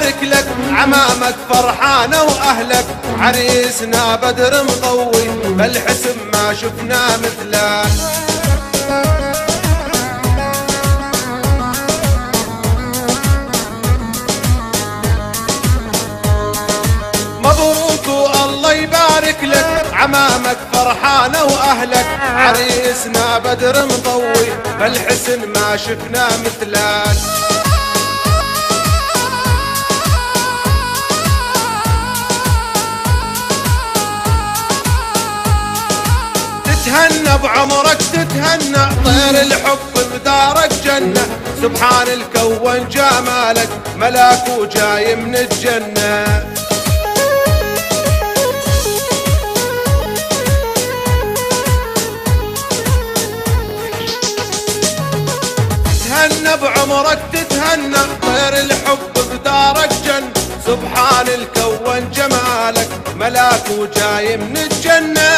يبارك لك عمامك فرحانة وأهلك، عريسنا بدر مضوي بالحسن ما شفنا مثله. مبروك والله يبارك لك عمامك فرحانة وأهلك، عريسنا بدر مضوي بالحسن ما شفنا مثله. تتهنى بعمرك تتهنى، طير الحب بدارك جنة، سبحان الكون جمالك ملاك وجاي من الجنة. تتهنى بعمرك تتهنى، طير الحب بدارك جنة، سبحان الكون جمالك ملاك وجاي من الجنة.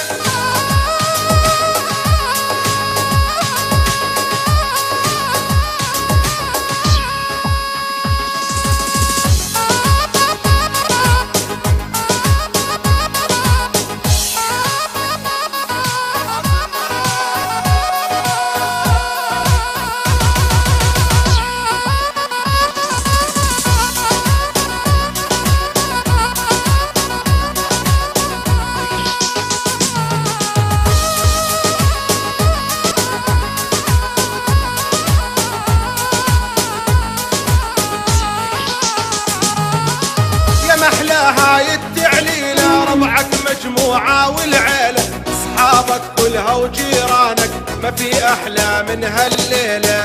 محلى هاي التعليلة، ربعك مجموعة والعيلة، اصحابك كلها وجيرانك ما في احلى من هالليلة.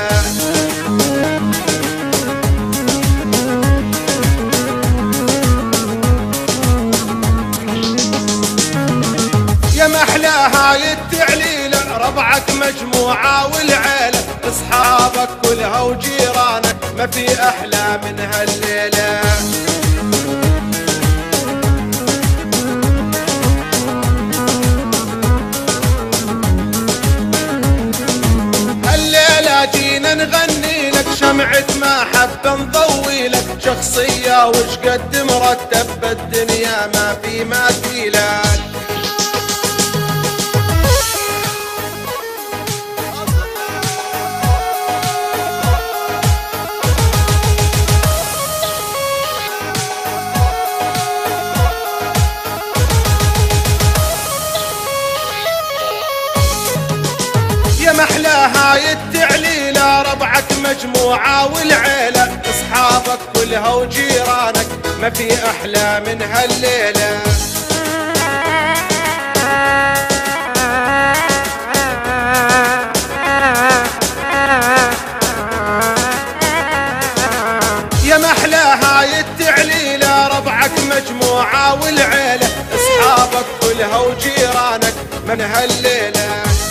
يا محلى هاي التعليلة، ربعك مجموعة والعيلة، اصحابك كلها وجيرانك ما في احلى من هالليلة. جينا نغني لك شمعة محبة نضوي لك، شخصية وش قد مرتب بالدنيا ما في مثيلك. يا محلى هاي التعليلة، ربعك مجموعة والعيلة، اصحابك كلها وجيرانك ما في احلى من هالليلة. يا محلى هاي التعليلة، ربعك مجموعة والعيلة، اصحابك كلها وجيرانك من هالليلة.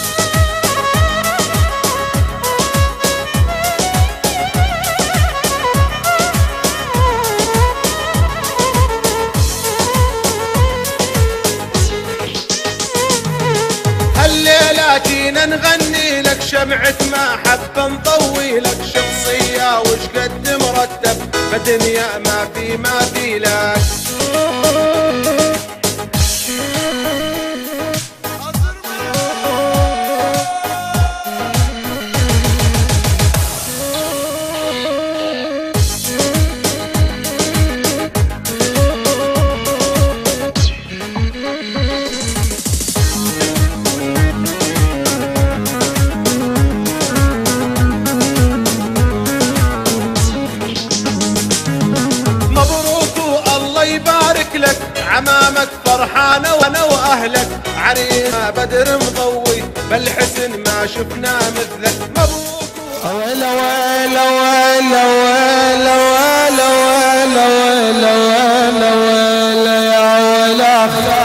هالليلة جينا نغني لك شمعة محبة نضوي لك، شخصية وش قد مرتب بالدنيا ما في مثيلك. عمامك فرحانة وانا واهلك، عريسنا بدر مضوي بالحسن ما شفنا مثلك. مبروك ويلا ويلا ويلا ويلا ويلا ويلا ويلا ويلا ويلا يا ويلا.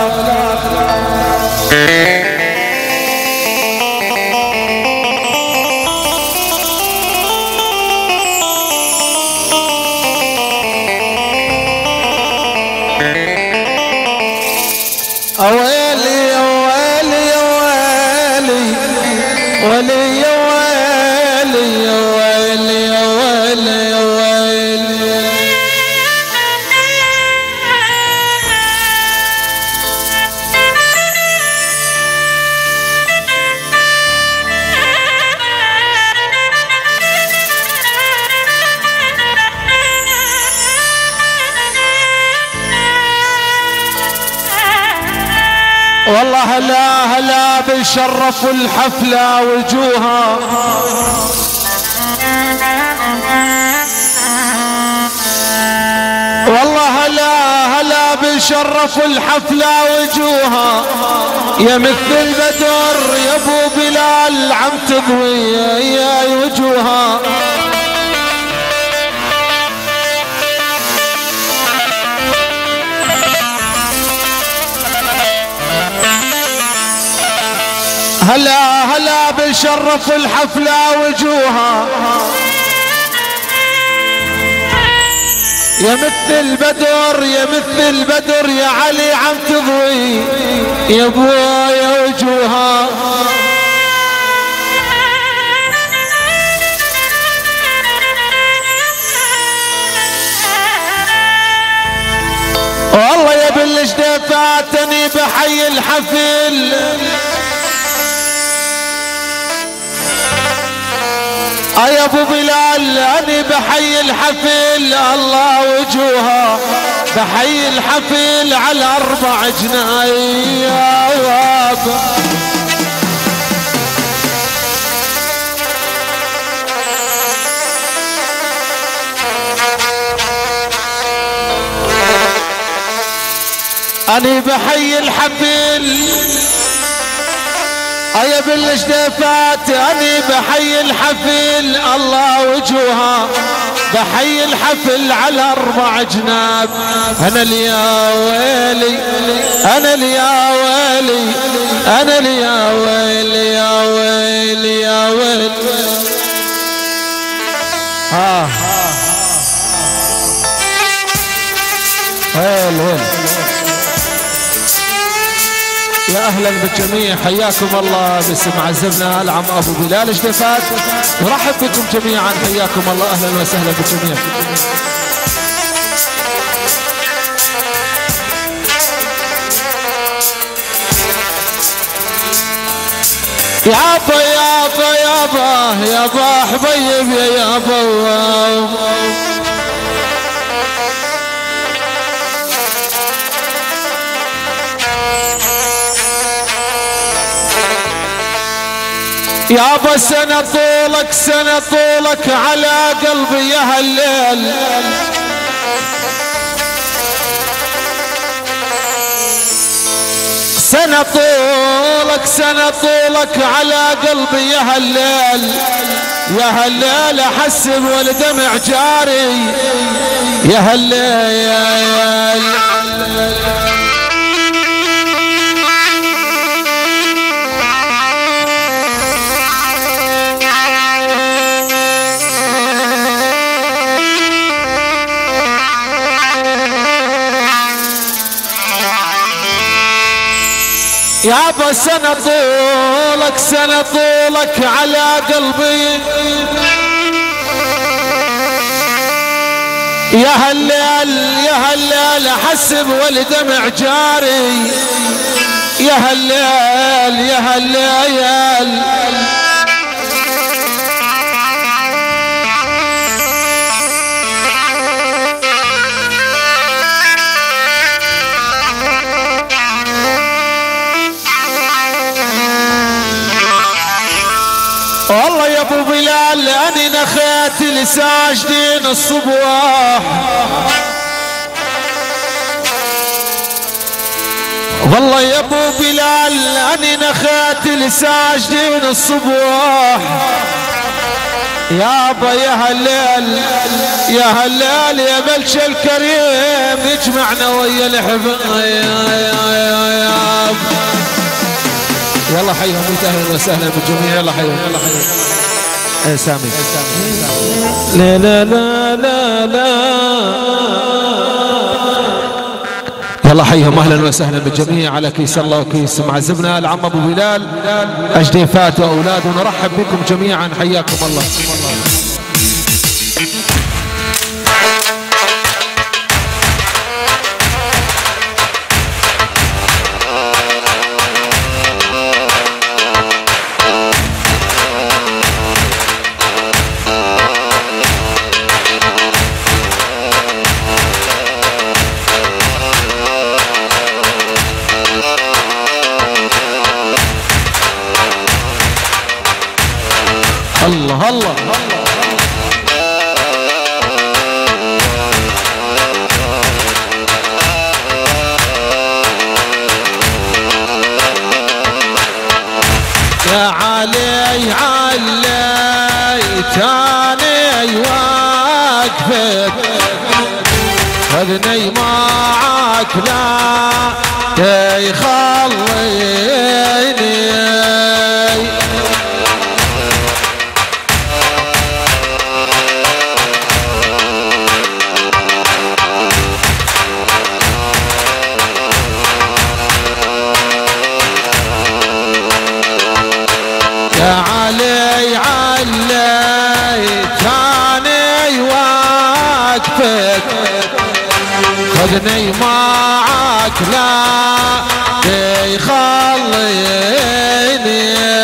ويلي يا ويلي يا ويلي ويلي يا ويلي يا ويلي يا ويلي يا ويلي والله هلا هلا بشرف الحفلة وجوها، والله هلا هلا بشرف الحفلة وجوها، يا مثل البدر يا ابو بلال عم تضوي يا وجوها. هلا هلا بشرف الحفلة وجوها، يا مثل البدر يا مثل البدر يا علي عم تضوي يا ابويا وجوها. والله يا بالجدة فاتني بحي الحفل، يا ابو بلال اني بحي الحفل الله وجوها، بحي الحفل على 4 جنايات. اني بحي الحفل يا بالجدفات، اني بحي الحفل الله وجوها، بحي الحفل على 4 جناب. انا اللي يا ويلي انا اللي يا ويلي انا اللي يا ويلي يا ويلي يا ويلي. هيل يا اهلا بالجميع، حياكم الله باسم عزبنا العم ابو بلال جدفات، ورحب بكم جميعا، حياكم الله اهلا وسهلا بالجميع. يابا يابا يابا يابا حبيب يا يابا، يابا سنة طولك سنة طولك على قلبي يا هالليل، سنة طولك سنة طولك على قلبي يا هالليل، يا هالليل احسب والدمع جاري يا هالليل. يابا سنة طولك سنة طولك على قلبي يا هالليل يا هالليل احسب والدمع جاري يا هالليل يا هالليل. والله يا ابو بلال اني نخيت لساجدين الصباح، والله يا ابو بلال اني نخيت لساجدين الصباح. يابا يا هالليل يا هالليل يا ملك الكريم يجمعنا ويا الحفظ يلا حيهم اهلا وسهلا بالجميع. يلا حيهم يلا حيهم. ايه سامي لا لا لا لا لا يلا حيهم اهلا وسهلا بالجميع على كيس الله وكيس معزبنا العم ابو بلال اجديفات واولاده، نرحب بكم جميعا حياكم الله. الله الله يا علي عليتني واقفك خذني معك لا تخليني يا علي عليتني واقفك خذني معك لا تخليني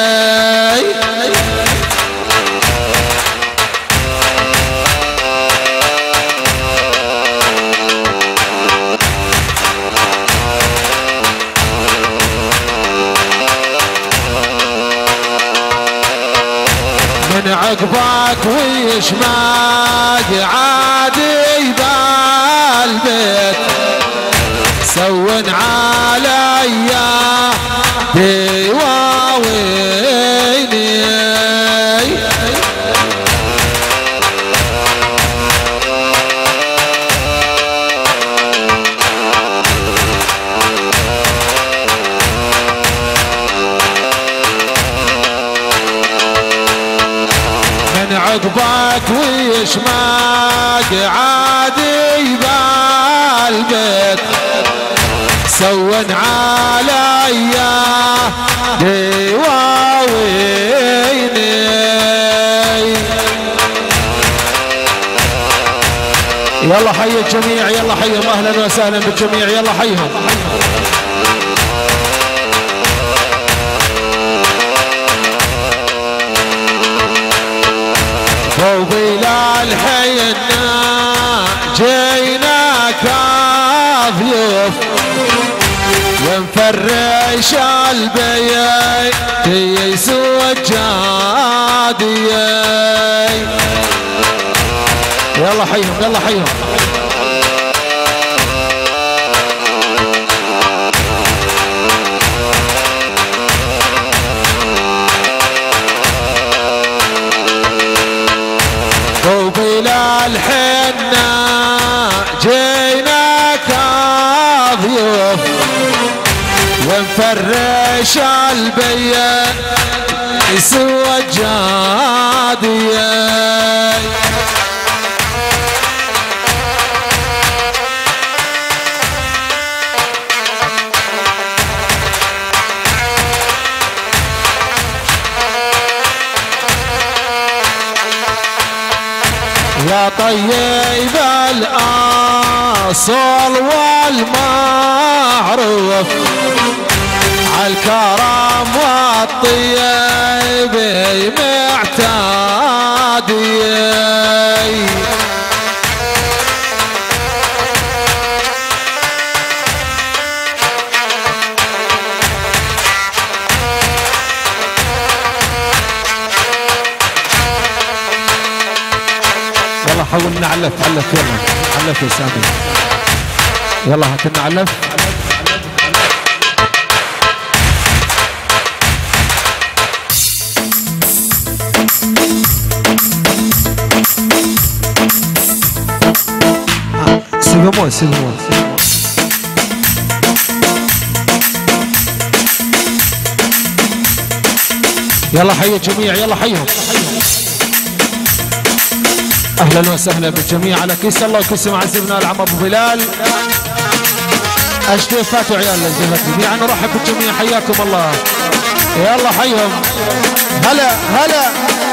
من عقبك ويش ما قعدي بالبيت سون عليا دواويني من عقبك ويش ما قعدي بالبيت سون عليا دواويني يلا حي الجميع يلا حيهم اهلا وسهلا بالجميع يلا حيهم وبلال حينا جيناك ضيوف ونفرش البيت يسوى الجادي يلا حيهم يلا حيهم وبلال حنا جيناك ضيوف ونفرش البيت يسوى الجادية يا طيب الأصل والمعروف عالكرم والطيب معتادي يلا حاول نعلف علف يلا علف يا سامي يلا هات نعلف سيبموه سيبموه يلا حي الجميع يلا حيهم اهلا وسهلا بالجميع على كيس الله وكيس معزبنا العم ابو بلال اشتي فاتوا عيال الجميع نرحب بالجميع حياكم الله يلا حيهم هلا هلا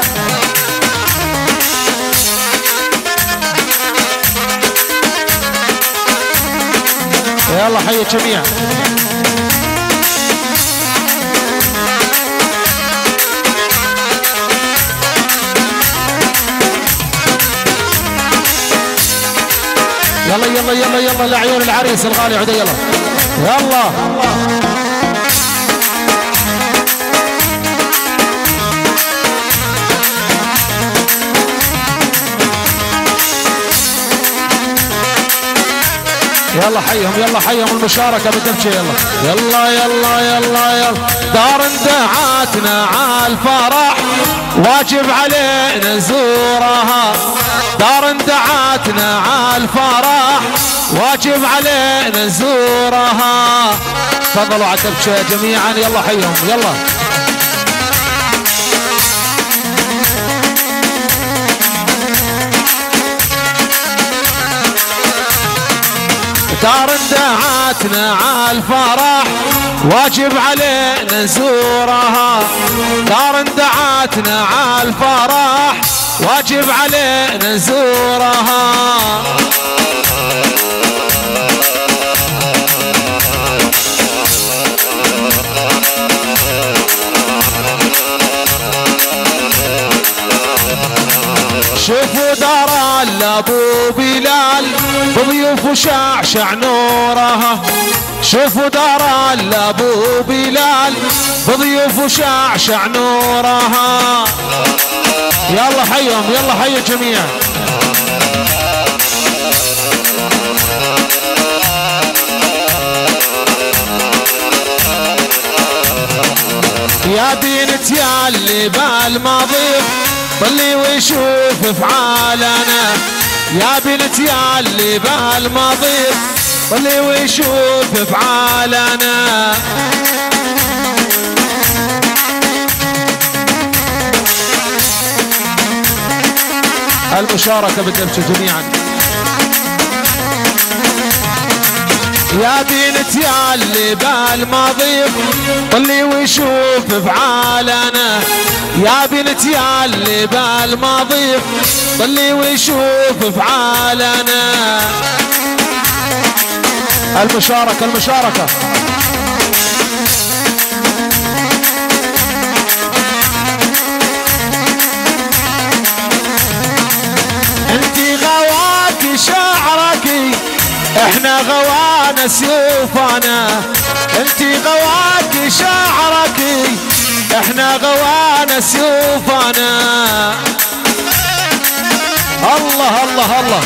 يلا حي الجميع يلا يلا يلا يلا لعيون العريس الغالي عدي يلا يلا يلا حيهم يلا حيهم المشاركة بالدبشة يلا يلا يلا يلا يلا. دار دعاتنا عالفرح واجب علينا نزورها، دار دعاتنا عالفرح واجب علينا نزورها. تفضلوا على الدبشة جميعا يلا حيهم يلا. دار دعاتنا عالفرح واجب علينا نزورها، دار دعاتنا عالفرح واجب علينا نزورها. شوفوا دار ابو بلال بضيوف وشعشع نورها، شوفوا دار ابو بلال بضيوف وشعشع نورها. يلا حيهم يلا حي الجميع. يا بنت يا اللي بالمضيف ضلي ويشوف افعالنا، يا بنت يا اللي بالمضيف ضلي ويشوف افعالنا. المشاركة بالدبشة جميعا. يا بنت يا اللي بالمضيف ضلي ويشوف افعالنا، يا بنت يا اللي بالمضيف ضلي ويشوف افعالنا. المشاركة المشاركة. انتي غواكي شعركي احنا غوانا سيوفنا، انتي غواكي شعركي احنا غوانا سيوفنا. الله الله الله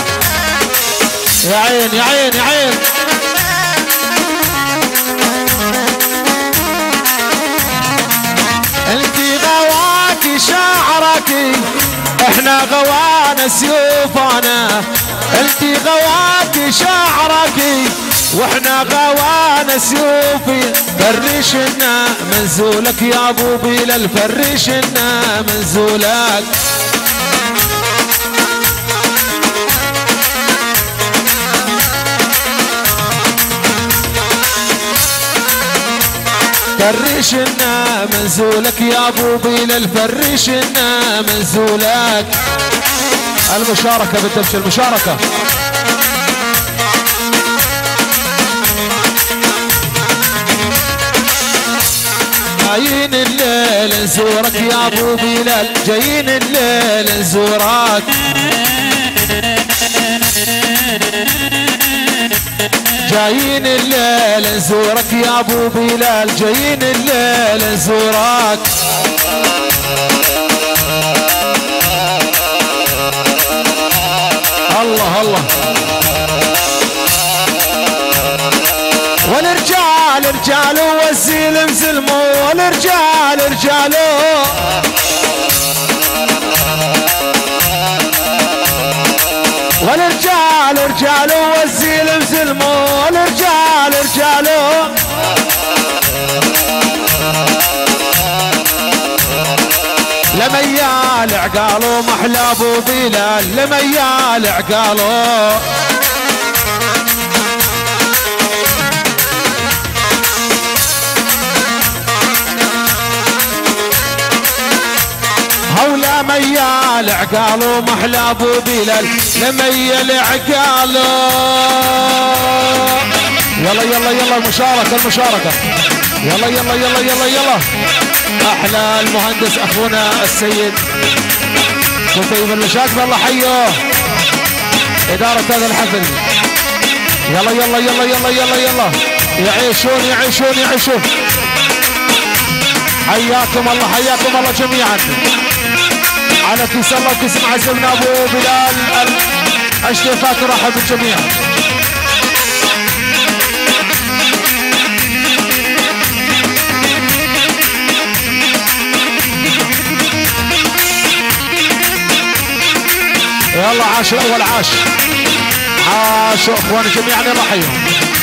يا عين يا عين يا عين. انتي غواكي شعركي احنا غوانا سيوفنا، انتي غواكي شعركي واحنا غوانا سيوفي. فرشنا منزولك يا ابو بلال فرشنا منزولك. فرشنا منزولك يا ابو بلال فرشنا منزولك. المشاركة بالدبشة المشاركة. جايين الليل نزورك يا ابو بلال، جايين الليل نزورك. جايين الليل نزورك يا ابو بلال، جايين الليل نزورك. الله الله. والرجال رجالو والزلم زلمو، والرجال رجالو والرجال رجالو والزلم زلمو، والرجال رجالو. لميال عقالو محلى ابو بلال، لميال عقالو. هولا ميال عقالو محلى ابو بلال، لميال عقالو. يلا يلا يلا المشاركة المشاركة. يلا يلا يلا يلا يلا. احلى المهندس اخونا السيد قطيب المشاكل الله حيه ادارة هذا الحفل. يلا يلا يلا يلا يلا يلا. يعيشون يعيشون يعيشون. حياكم الله حياكم الله جميعا. على كيس الله وكيس معزمنا ابو بلال الاشتفاك. رحب بالجميع. عاش الاول عاش اخواني جميعا يلا حيهم.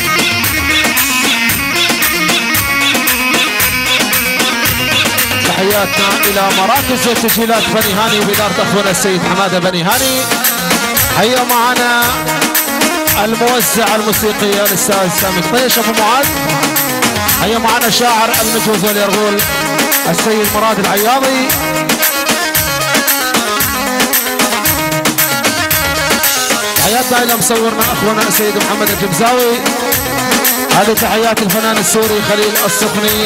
تحياتنا الى مراكز وتسجيلات بني هاني بإدارة اخونا السيد حماده بني هاني. حيا معنا الموزع الموسيقي الاستاذ سامي طيش ابو معاذ. حيا معنا شاعر المجوز واليرغول السيد مراد العياضي. تحياتنا الى مصورنا اخونا السيد محمد الجمزاوي. هذه تحيات الفنان السوري خليل السخني.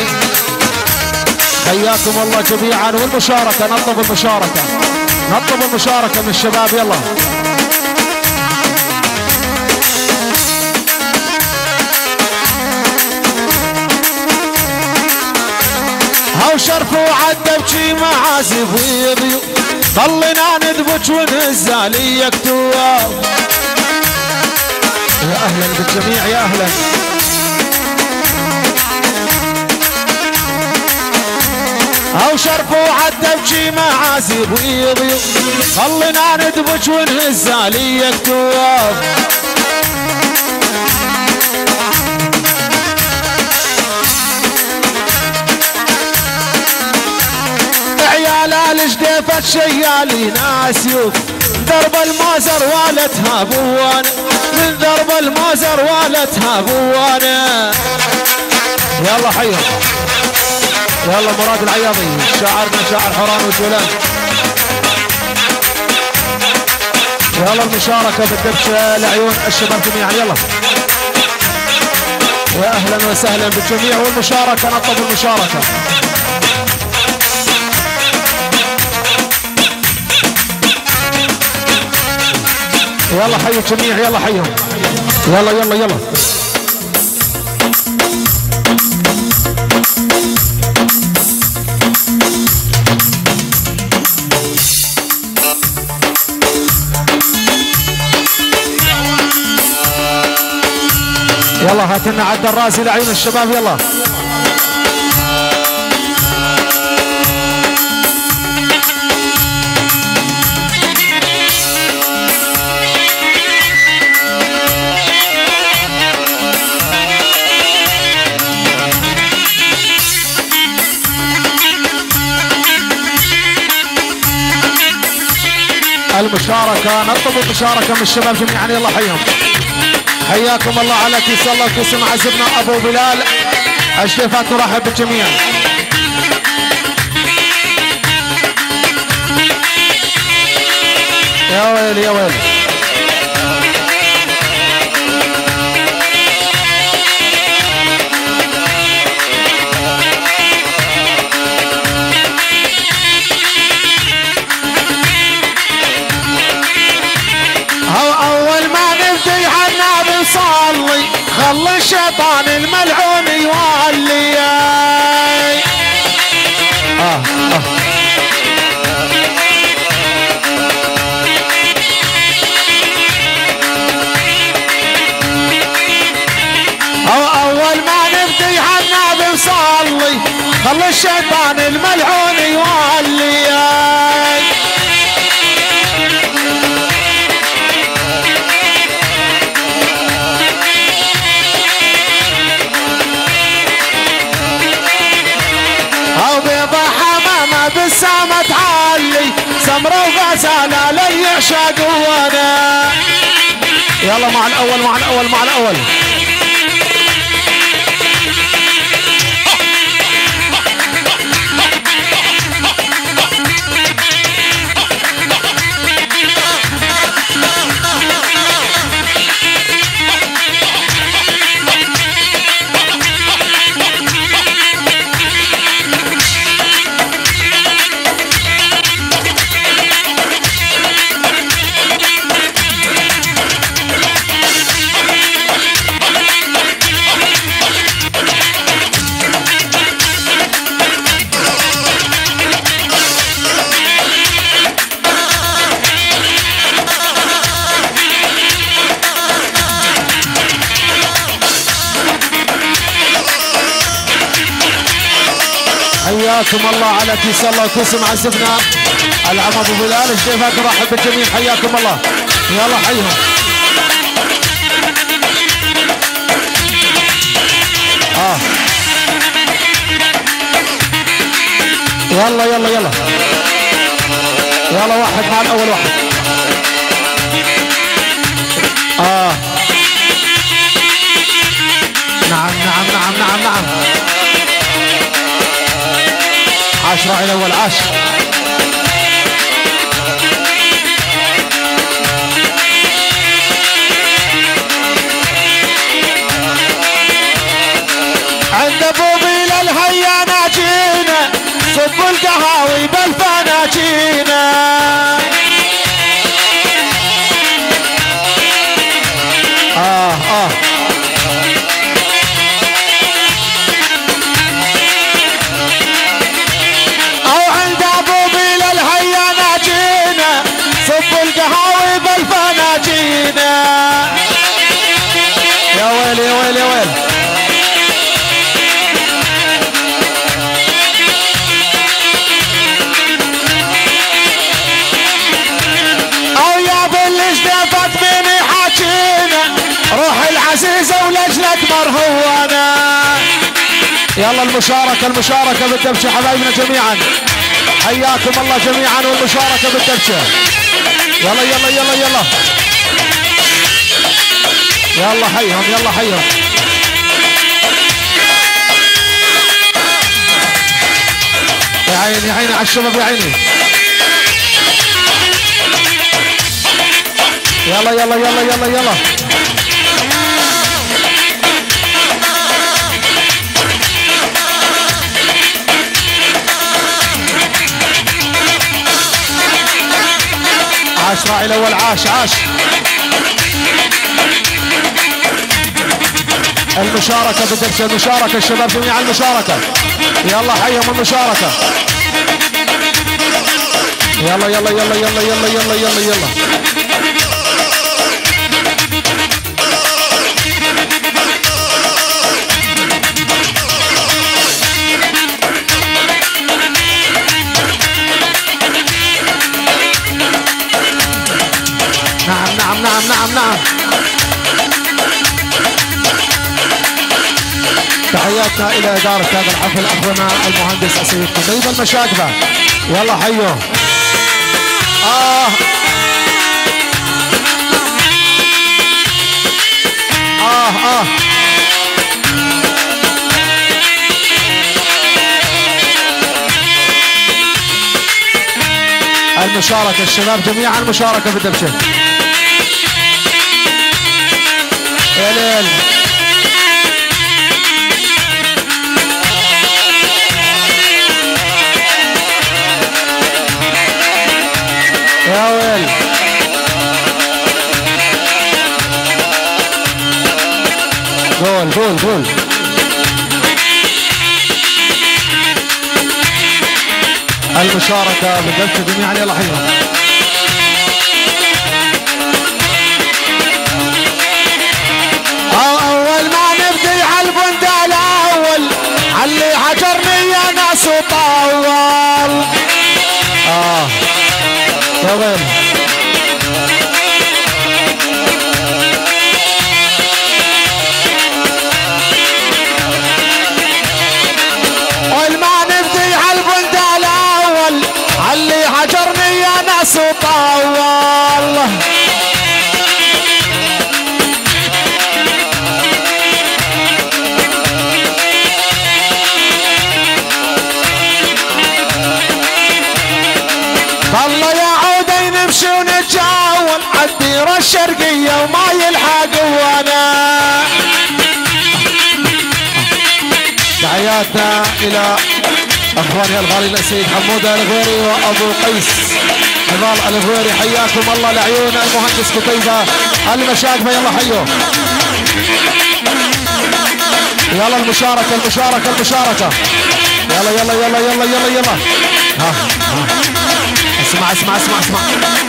حياكم الله جميعا. والمشاركه نطلب المشاركه من الشباب يلا. هاو شرف وعدى بشي معازف ويضيو ضلنا ندبج ونزالي يكتواب. يا اهلا بالجميع يا اهلا. هاو شرف وعدى بشي معازف ويضيو ضلنا ندبج ونزالي يكتواب. الجديفة الشيالي ناس يوف درب المازر والتها بوانا من درب المازر والتها بوانا. يلا حيهم يلا مراد العياضي شاعرنا شاعر حوران وجولان. يلا المشاركة بالدبشة لعيون الشباب جميعا يلا. يا اهلا وسهلا بالجميع. والمشاركة نطلب المشاركة. يلا حي الجميع يلا حيهم يلا يلا يلا. يلا هات لنا عد الرازي لعيون الشباب يلا. المشاركة نطلب المشاركة من الشباب جميعا يلا حيهم. حياكم الله على كيس الله كيس معزبنا ابو بلال الشيفات نرحب بالجميع. يا ويلي يا ويلي. خلي الشيطان الملعون يولي. اول ما نبدي النبي نصلي خلي الشيطان الملعون يولي. بالسما تعلي سمرة وغزالة لي يعشق وانا. يلا مع الاول مع الاول مع الاول. حياكم الله على كيس الله وكيس معزفنا العم ابو بلال الشيفات نرحب بالجميع. حياكم الله. يلا حيهم. يلا يلا يلا يلا واحد مع الاول واحد. نعم نعم نعم نعم نعم. 10 على الاول. 10 عند ابو بيل الهيانة جينا صبوا القهاوي بالفناجينا. او عند ابو بيل الهيانة جينا صبوا القهاوي بالفناجينا. يا ويل يا ويل يا ويل. روح العزيزة ولجلك مرهونة. يلا المشاركة المشاركة بالدبشة حبايبنا جميعا. حياكم الله جميعا والمشاركة بالدبشة. يلا يلا يلا يلا يلا حيهم يلا حيهم. يا عيني يا عيني على الشباب يا عيني. يلا يلا يلا يلا يلا. عاش راعي الاول. عاش عاش. المشاركة بالدبشة. المشاركة الشباب جميعا المشاركة. يلا حيهم المشاركة. يلا يلا يلا يلا يلا يلا يلا يلا. نعم نعم نعم نعم نعم. تحياتنا الى ادارة هذا الحفل اخونا المهندس السيد قضيب المشاقبة. يلا حيوه. المشاركة الشباب جميعا المشاركة بالدبشة. يا ليل. يا ويل. جول جول جول. المشاركة بالدبشة جميعا يلا حيهم. اول ما نبدي على البند الاول علي حجرني يا ناس وطول. يا ويل. والما نبدي على البند الاول علي حجرني يا ناس وطول. الله يا عودي نمشي ونتجاول عالديرة الشرقية وما يلحق وانا. تحياتنا الى اخواني الغالي السيد حمودة الغويري وابو قيس حمال الغويري. حياكم الله لعيون المهندس قتيبة المشاقبة. يلا حيو. يلا المشاركة المشاركة المشاركة. يلا يلا يلا يلا يلا يلا. اسمع اسمع اسمع اسمع.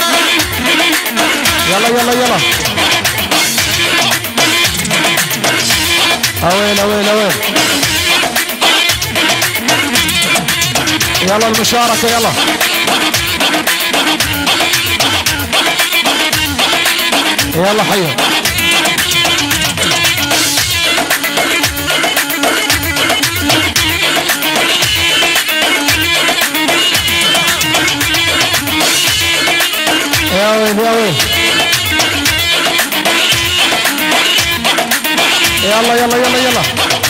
يلا يلا يلا. اويل اويل اويل. يلا المشاركة يلا. يلا حيهم. يا ويل يا ويل. يلا يلا يلا يلا.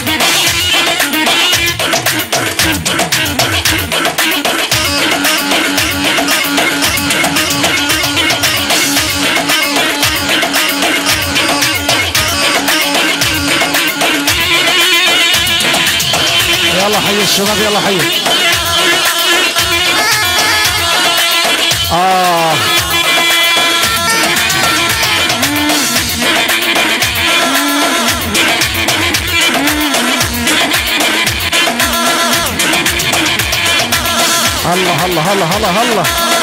يلا حي الشباب يلا حي. الله الله الله الله الله.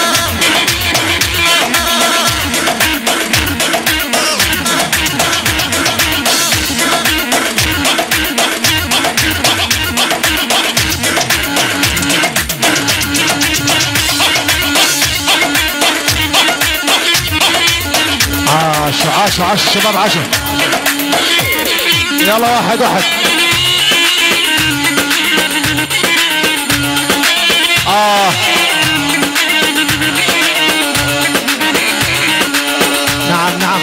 عاش عاش الشباب عاشوا. يلا واحد واحد. نعم نعم.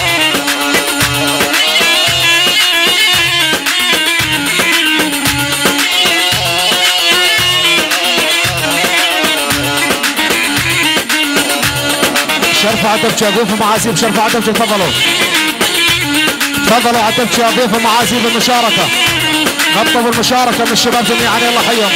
شرفوا عتب شاقوف ومعازيم. شرفوا عتب. تفضلوا تفضلوا عتب شاقوف ومعازيم المشاركة. نطلب المشاركة من الشباب جميعا. يلا حيهم.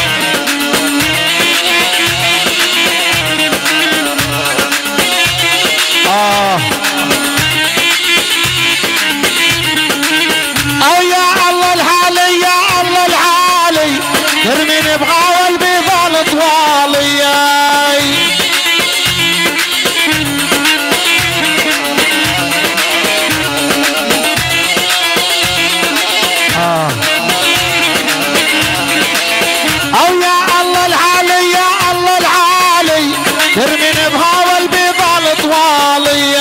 أو يا الله الحالي يا الله الحالي ترميني بغاول بيضال طوالي. أو يا الله الحالي يا الله الحالي ترميني بغاول بيضال طوالي.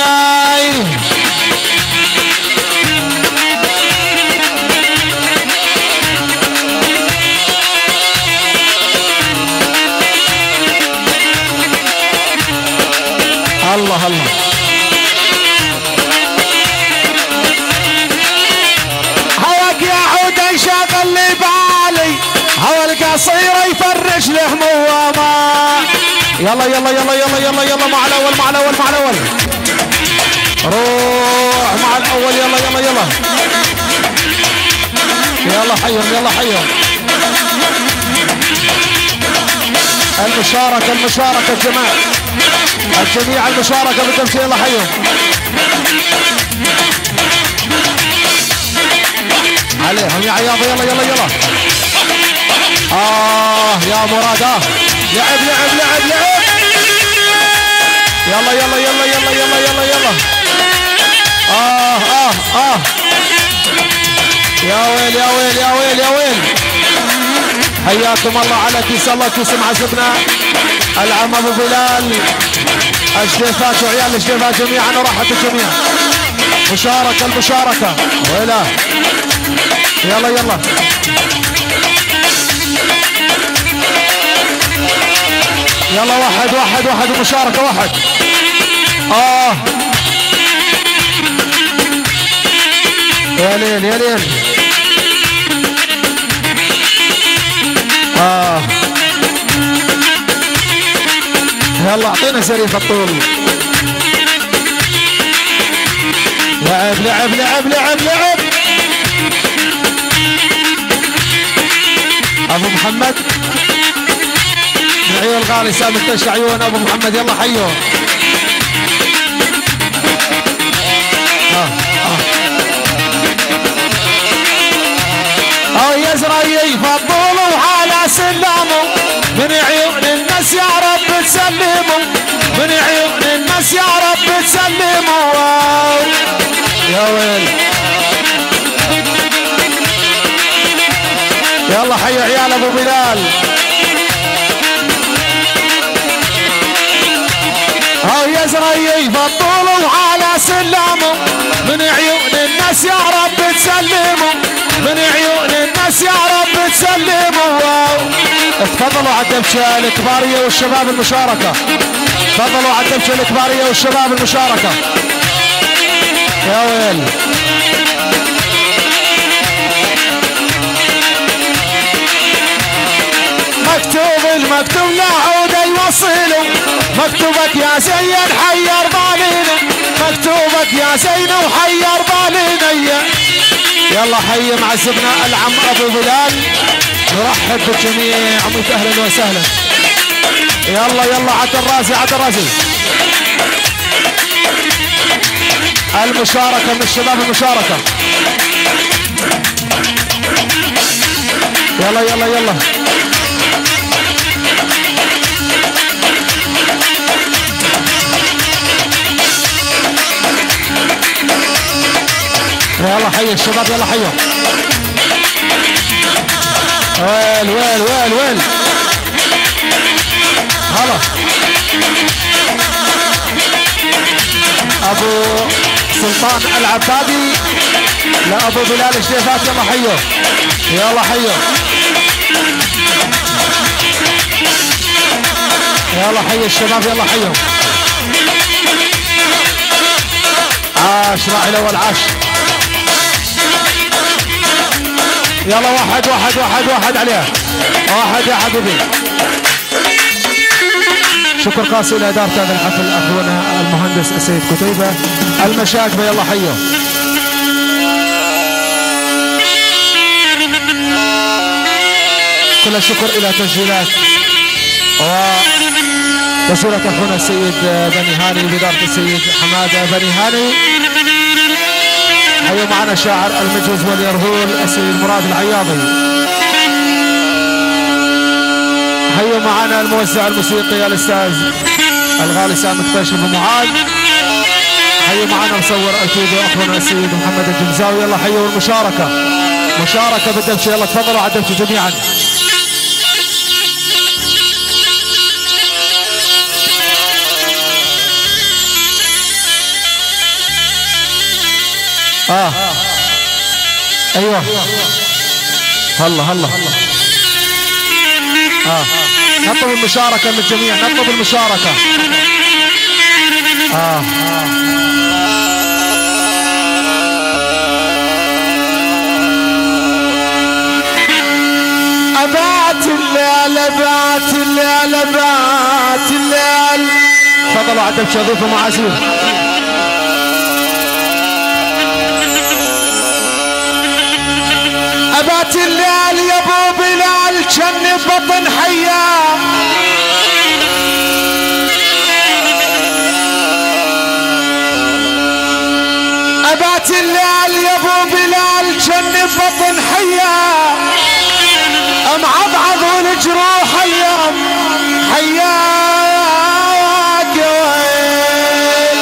الله الله. هواك يا عود انشغل لي بالي. هوا القصير يفرش له همومه. يلا يلا يلا يلا يلا يلا مع الاول مع الاول مع الاول. روح مع الاول. يلا يلا يلا يلا حيهم. يلا حيهم. المشاركة المشاركة الجماعة الجميع المشاركة بالتمثيل. يلا حيهم. عليهم يا عياض. يلا يلا يلا. يا مراد. لعب لعب لعب لعب. يلا يلا يلا يلا يلا يلا يلا. يا ويل يا ويل يا ويل يا ويل. حياكم الله على كيس. الله كيس معزبنا العم ابو بلال. الشيفات وعيال الشيفات جميعا وراحة الجميع. مشاركة المشاركة. ويلا يلا يلا. يلا واحد واحد واحد. المشاركة واحد. يا ليل يا ليل. يلا اعطينا سريف الطول. لعب لعب لعب لعب لعب. ابو محمد من عيون الغالي سامي التش عيون ابو محمد. يلا حيوه. يزرعي فضلوا على سلامه. من عيون الناس يا رب تسلموا. من عيون الناس يا رب تسلموا. يا ويل. يلا حي عيال ابو بلال. يزرعي فضلوا على سلاموا من عيون الناس يا رب تسلموا من عيون الناس يا رب تسلموا. تفضلوا على الدبشة الكبارية والشباب المشاركة. تفضلوا على الدبشة الكبارية والشباب المشاركة. يا ويل مكتوب المكتوب لا عود يوصلوا مكتوبك يا زين حير بالينا مكتوبك يا زين وحير بالينا. يلا حي معزبنا العم ابو بلال نرحب بالجميع عميت اهلا وسهلا. يلا يلا عبد الرازي عبد الرازي المشاركة من الشباب المشاركة. يلا يلا يلا يلا حي الشباب يلا حيوا. ويل ويل ويل ويل هلا ابو سلطان العبادي لا ابو بلال الشيفات يلا حيوا يلا حيوا يلا حي الشباب يلا حيوا. عاش راعي الاول عاش. يلا واحد واحد واحد واحد عليها واحد يا حبيبي. شكر قاسي لإدارة هذا الحفل أخونا المهندس السيد كتيبة المشاكبة يلا حيوا. كل الشكر إلى تسجيلات وتصويرة أخونا السيد بني هاني بإدارة السيد حمادة بني هاني. حيوا معنا شاعر المجوز واليرهول السيد مراد العياضي. حيوا معنا الموزع الموسيقي الاستاذ الغالي سامي كتاش بن معاذ. حيوا معنا مصور الفيديو اخونا السيد محمد الجمزاوي. يلا حيوا المشاركه مشاركه بالدبشه. يلا تفضلوا على الدبشه جميعا. ايوه هلا هلا نطلب المشاركة من الجميع نطلب المشاركة. أبات الليل أبات الليل أبات الليل. تفضلوا على الدبشة ضيفوا معازيم. أبات الليل يا ابو بلال جن بطن حيا. أبات الليل يا ابو بلال جن بطن حيا. معضعض والجروح اليوم حياك يا ويل.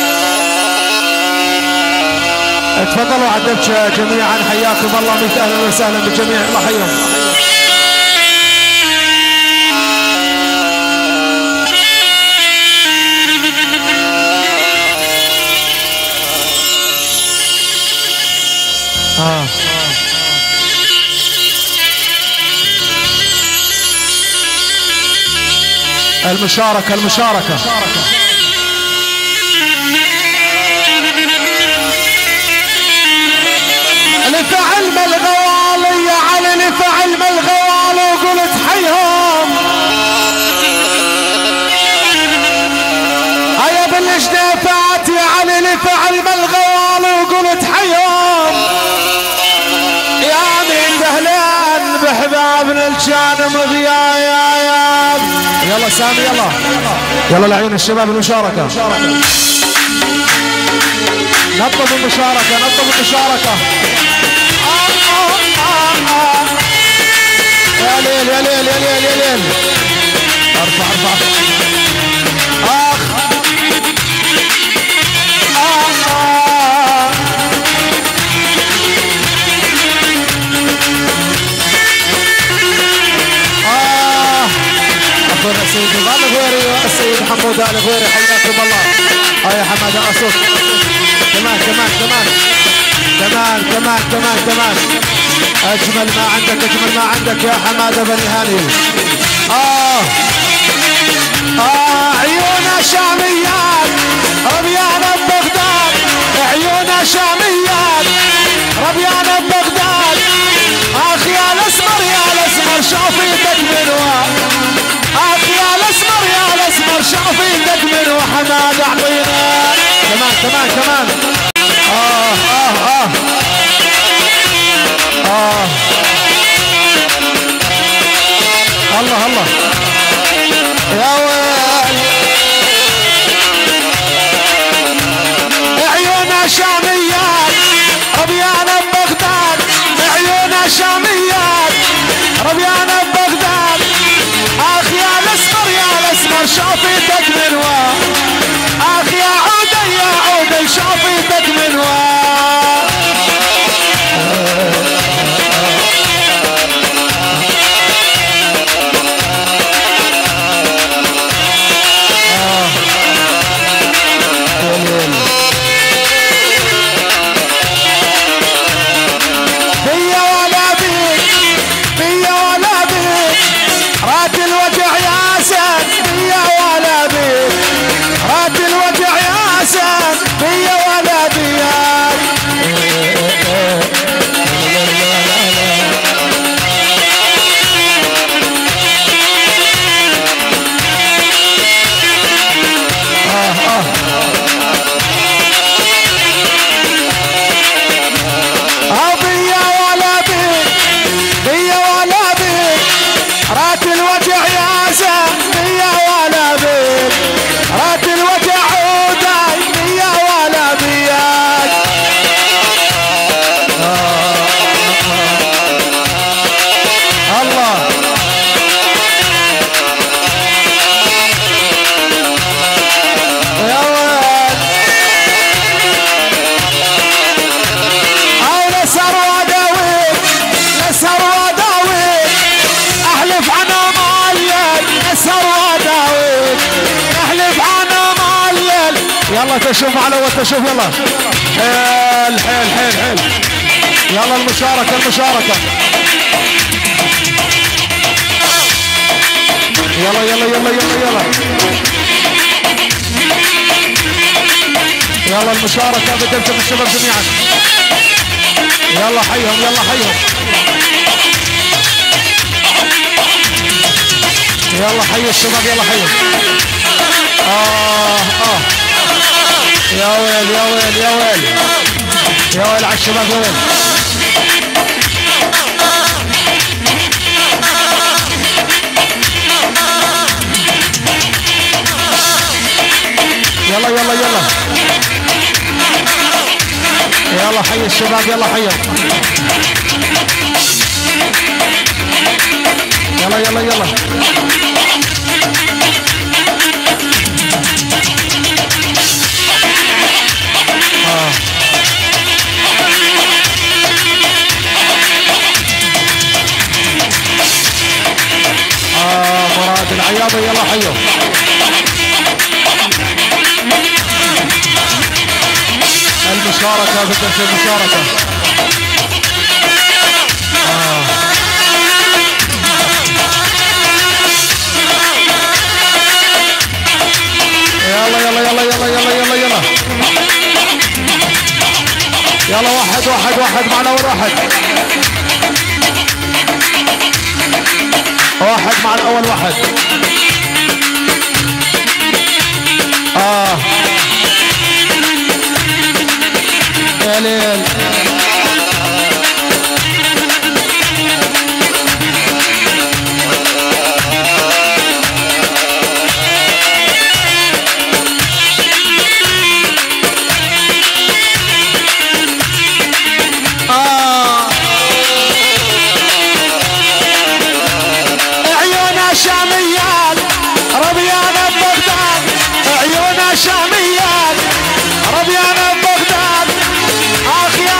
تفضلوا على الدبشة جميعا حياكم الله ميت اهلا وسهلا بالجميع. الله حيهم. المشاركة المشاركة لفعل الغوالي على لفعل الغوالي وقلت حيهم. هيا بالجنيفات يا علي لفعل الغوالي وقلت حيهم. يا من دهلان بحبابنا الجانم بياياب. يلا سامي يلا يلا لعيون الشباب المشاركة. نطلب المشاركة نطلب المشاركة. يا ليل يا ليل يا ليل يا ليل. ارفع ارفع اخونا السيد الغالي الغويري والسيد حمود الغويري حياكم الله. يا حماده اسود كمان كمان كمان كمان كمان كمان كمان. اجمل ما عندك، اجمل ما عندك يا حماده بني هاني. عيون شاميات ربيان ببغداد، عيون شاميات ربيان ببغداد. اخ يا الاسمر يا الاسمر شافيتك من اخ يا الاسمر يا الاسمر شافيتك من حماد اعطينا كمان كمان كمان. الله الله يا ويل. عيون شاميات ربيان ببغداد، عيون شاميات ربيان ببغداد. اخ يا الاسمر يا الاسمر شافيتك من اخ يا عودي يا عودي شافيتك من شوف على وتشوف. يلا حيل حيل حيل حيل. يلا المشاركة المشاركة. يلا يلا يلا يلا يلا يلا المشاركة بدلتم الشباب جميعا. يلا حيهم يلا حيهم. يلا حي الشباب يلا حيهم. يا ويل يا ويل يا ويل يا ويل على الشباب يا ويل. يلا يلا يلا يلا حي الشباب يلا حيهم. يلا يلا يلا مراد العياضة يلا حيو. المشاركة بدأت المشاركة. يلا يلا يلا يلا يلا يلا يلا يلا واحد واحد واحد معنا اول واحد. واحد مع الاول واحد. يا ليل شاميات ربيان ببغداد، عيون شاميات ربيان ببغداد. اخ يا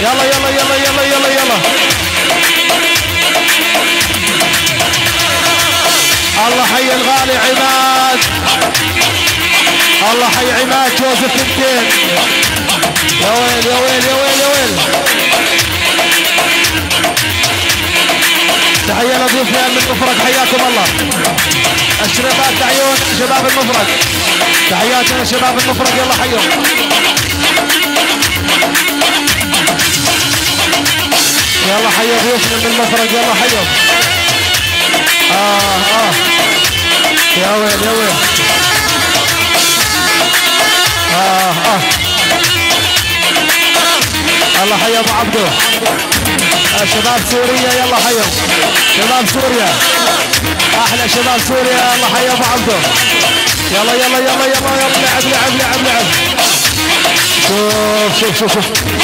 يلا يلا يلا يلا يلا يلا. الله حي الغالي عماد، الله حي عماد جوزف الدين. يا ويل يا ويل يا ويل يا ويل. تحية لضيوفنا من المفرق، حياكم الله. الشريفات عيون شباب المفرق، تحياتنا شباب المفرق، يلا حيهم. يلا حيا ضيوفنا من المفرق، يلا حيهم. يا ويل يا ويل. الله حيا ابو عبدو. شباب سوريا يلا حيهم، شباب سوريا، احلى شباب سوريا، الله حيا ابو عبدو. يلا يلا يلا يلا يلا. لعب لعب لعب لعب. شوف شوف شوف شوف.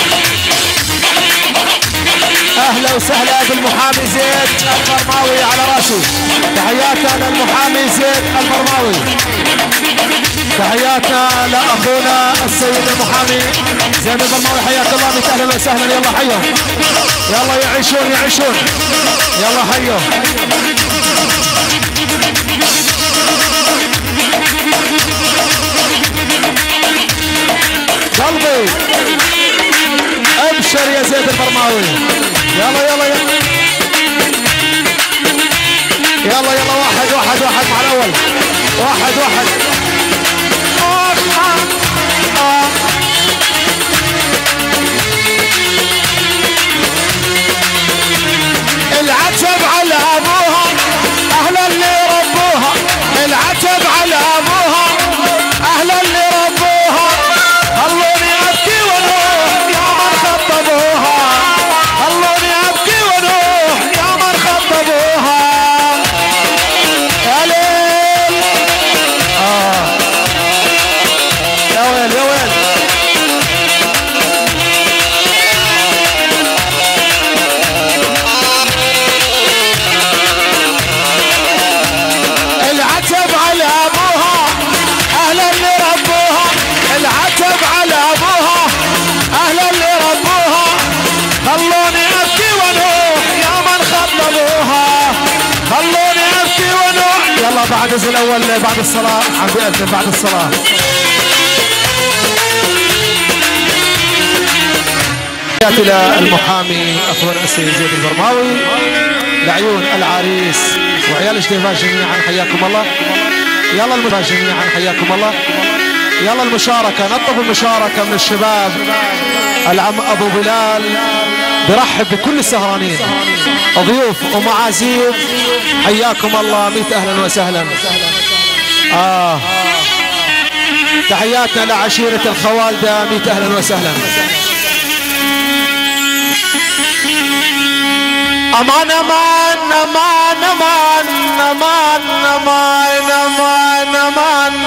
اهلا وسهلا بالمحامي زيد البرماوي على راسي. تحياتنا للمحامي زيد البرماوي، تحياتنا لاخونا السيد المحامي زيد البرماوي، حياك الله، اهلا وسهلا. يلا حيهم، يلا يعيشون يعيشون، يلا حيهم. قلبي ابشر يا زيد البرماوي. يلا يلا يلا يلا يلا. واحد واحد واحد مع الاول، واحد واحد. العتب على ابوها، اهلا اللي ربوها. العتب على ابوها، اهلا اللي ربوها. خلوني ابكي ونوح يا من خطبوها، خلوني ابكي ونوح يا من خطبوها. يا ليل يا ويل يا ويل. العتب على ابوها، اهلا اللي ربوها. العتب على ابوها، اهلا اللي ربوها. خلوني ابكي ونوح يا من خطبوها، خلوني ابكي ونوح. يلا بعد الاول بعد الصلاه، عم بيأذن بعد الصلاه. الى المحامي اخونا السيد زيد البرماوي، لعيون العريس وعيال اشتفاء جميعا، حياكم الله. يلا المشاركة جميعا، حياكم الله. يلا المشاركة، نطلب المشاركة من الشباب. العم ابو بلال برحب بكل السهرانين، ضيوف ومعازيم، حياكم الله، 100 اهلا وسهلا. تحياتنا لعشيرة الخوالدة، 100 اهلا وسهلا. امان امان امان امان امان امان امان امان.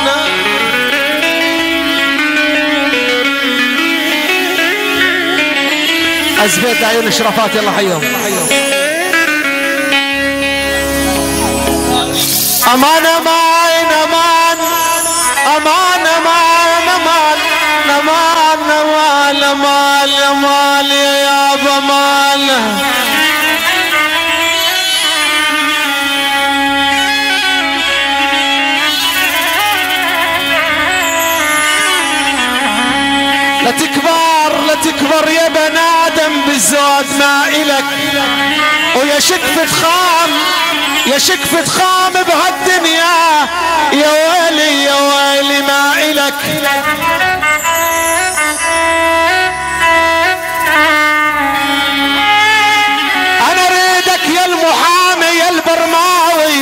ازبيت عيون الشرفات، يلا حيهم. امان امان امان امان امان امان امان امان امان امان يا يابا امان. لا تكبر لا تكبر يا بني ادم بالزود ما الك، ويا شكفة خام يا شكفة خام بهالدنيا، يا ويلي يا ويلي ما الك. انا اريدك يا المحامي يا البرماوي،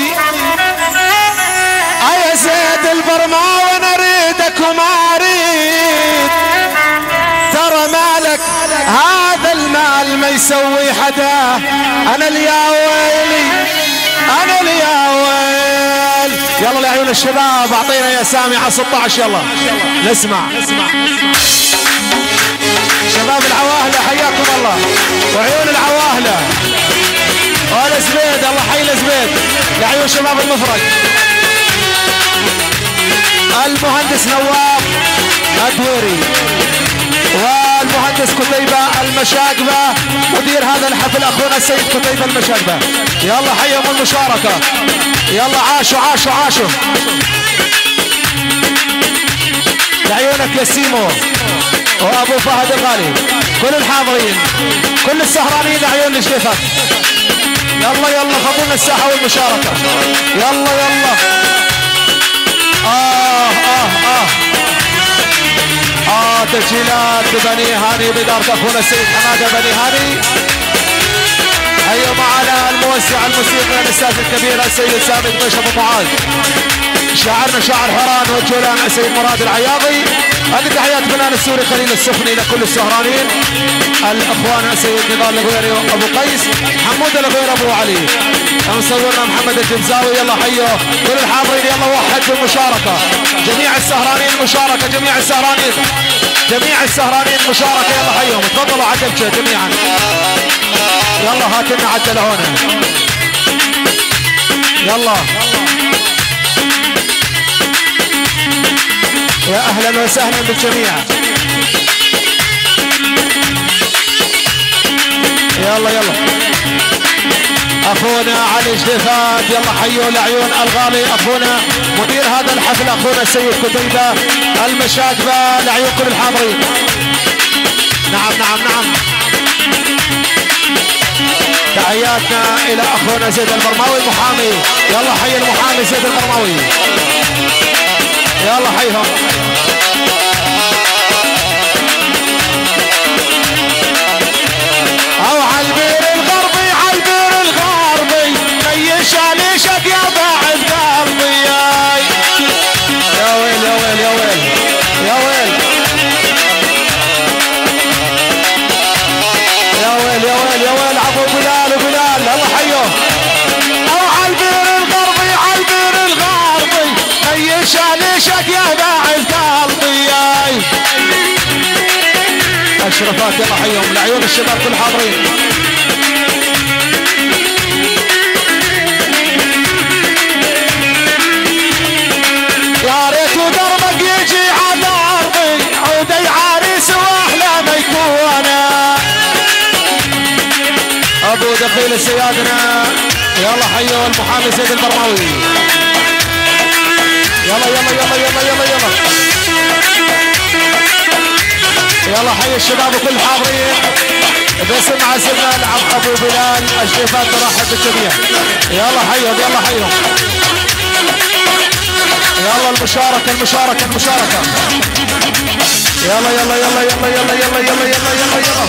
يا زيد البرماوي، انا اريدك وما اريد. ترى مالك هذا المال ما يسوي حدا. انا اليا ويلي انا اليا ويل. يلا لعيون الشباب اعطينا يا سامي على 16. يلا نسمع شباب العواهلة، حياكم الله، وعيون العواهلة والزبيد، الله حي الزبيد. لعيون شباب المفرق، المهندس نواف الدويري، المهندس كتيبة المشاقبة مدير هذا الحفل اخونا السيد كتيبة المشاقبة. يلا حيهم المشاركة. يلا عاشوا عاشوا عاشوا. لعيونك يا سيمو وابو فهد الغالي، كل الحاضرين كل السهرانين لعيون الجديفات. يلا يلا فضلنا الساحة والمشاركة. يلا يلا. تسجيلات بني هاني بدارة اخونا السيد حمادة بني هاني. هيا معنا الموسع الموسيقى الاستاذ الكبير السيد سامي قميش ابو معاذ. شاعرنا شاعر حران والجولان السيد مراد العياضي. هذه تحيات فنان السوري خليل السخني لكل السهرانين. الاخوان السيد نضال الغويري ابو قيس، حمود الغويري ابو علي، مصورنا محمد الجمزاوي. يلا حيوا كل الحاضرين. يلا وحد بالمشاركه. جميع السهرانين مشاركه. جميع السهرانين جميع السهرانين مشاركه. يلا حيهم تفضلوا عدلشة جميعا. يلا هات لنا عدل هنا. يلا يا اهلا وسهلا بالجميع. يلا يلا اخونا علي جديفات. يلا حيوا العيون الغالي اخونا مدير هذا الحفل اخونا السيد كتيبة المشاقبة لعيون كل الحاضرين. نعم نعم نعم. تحياتنا الى اخونا زيد المرماوي المحامي. يلا حي المحامي زيد المرماوي. يلا حيهم. او عالبير الغربي عالبير الغربي ميش عليشك يا باعد قلبي. يا ويل يا ويل يا ويل يا ويل يا ويل يا ويل يا ويل. ابو بلال وبلال الله حيوه. او عالبير الغربي عالبير الغربي ميش عليشك يا باعد قلبي. اشرفات يلا حيهم لعيون الشباب كل حاضرين. يا ريت دربك يجي على ارضي عودي عريس واحلى ما يكون. ابو دخيل سيادنا. يلا حيوا المحامي زيد البرماوي. يلا يلا يلا يلا يلا يلا يلا حي الشباب وكل حاضرين باسم عزمنا العم ابو بلال الجديفات ترحب بالجميع. يلا حيهم يلا حيهم. يلا المشاركة المشاركة المشاركة. يلا يلا يلا يلا يلا يلا يلا يلا يلا يلا.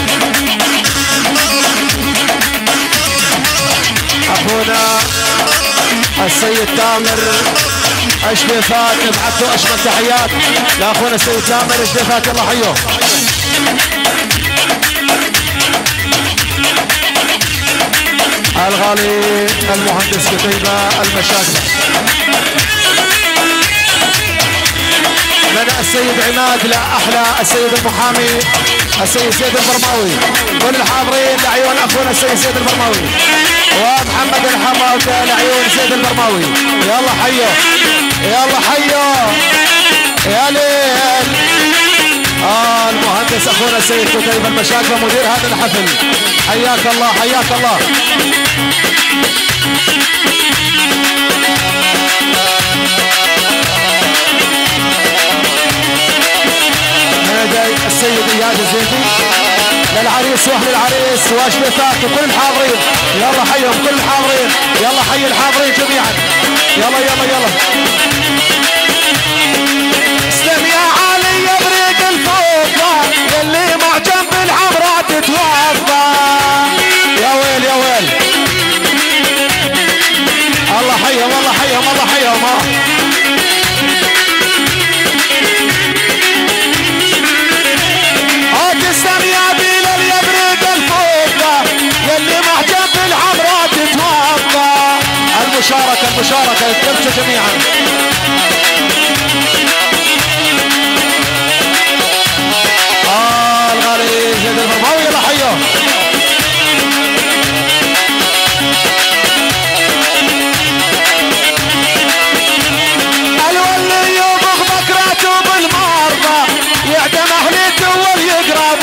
اخونا السيد تامر الجديفات نبعث له اشمل تحيات لاخونا السيد تامر الجديفات. يلا حيوه. الغالي المهندس كتيبة المشاقبة. من السيد عماد لا احلى السيد المحامي السيد زيد البرماوي. كل الحاضرين لعيون اخونا السيد زيد البرماوي ومحمد الحماوي لعيون زيد البرماوي. يلا حيوا يلا حيوا يا ليل. المهندس اخونا السيد كتيبة المشاقبة مدير هذا الحفل. حياك الله حياك الله. السيد اياد الزيدي للعريس واهل العريس واشرفات وكل الحاضرين. يلا حيهم كل الحاضرين. يلا حي الحاضرين جميعا. يلا يلا يلا. اسلم يا علي يا بريق الفوضى يلي معجب بالحمراء تتوضى. يا ويل يا ويل. الله حيهم الله حيهم الله حيهم. تسلم يا بلال يا بريق الفوضى يلي معجب بالحمراء تتوضى. المشاركة المشاركة الكبشة جميعا. الغالي زيد البرماوي يلا حيوه. الولي يوبخ بكراته بالمرضى يعدم اهليته واليقرب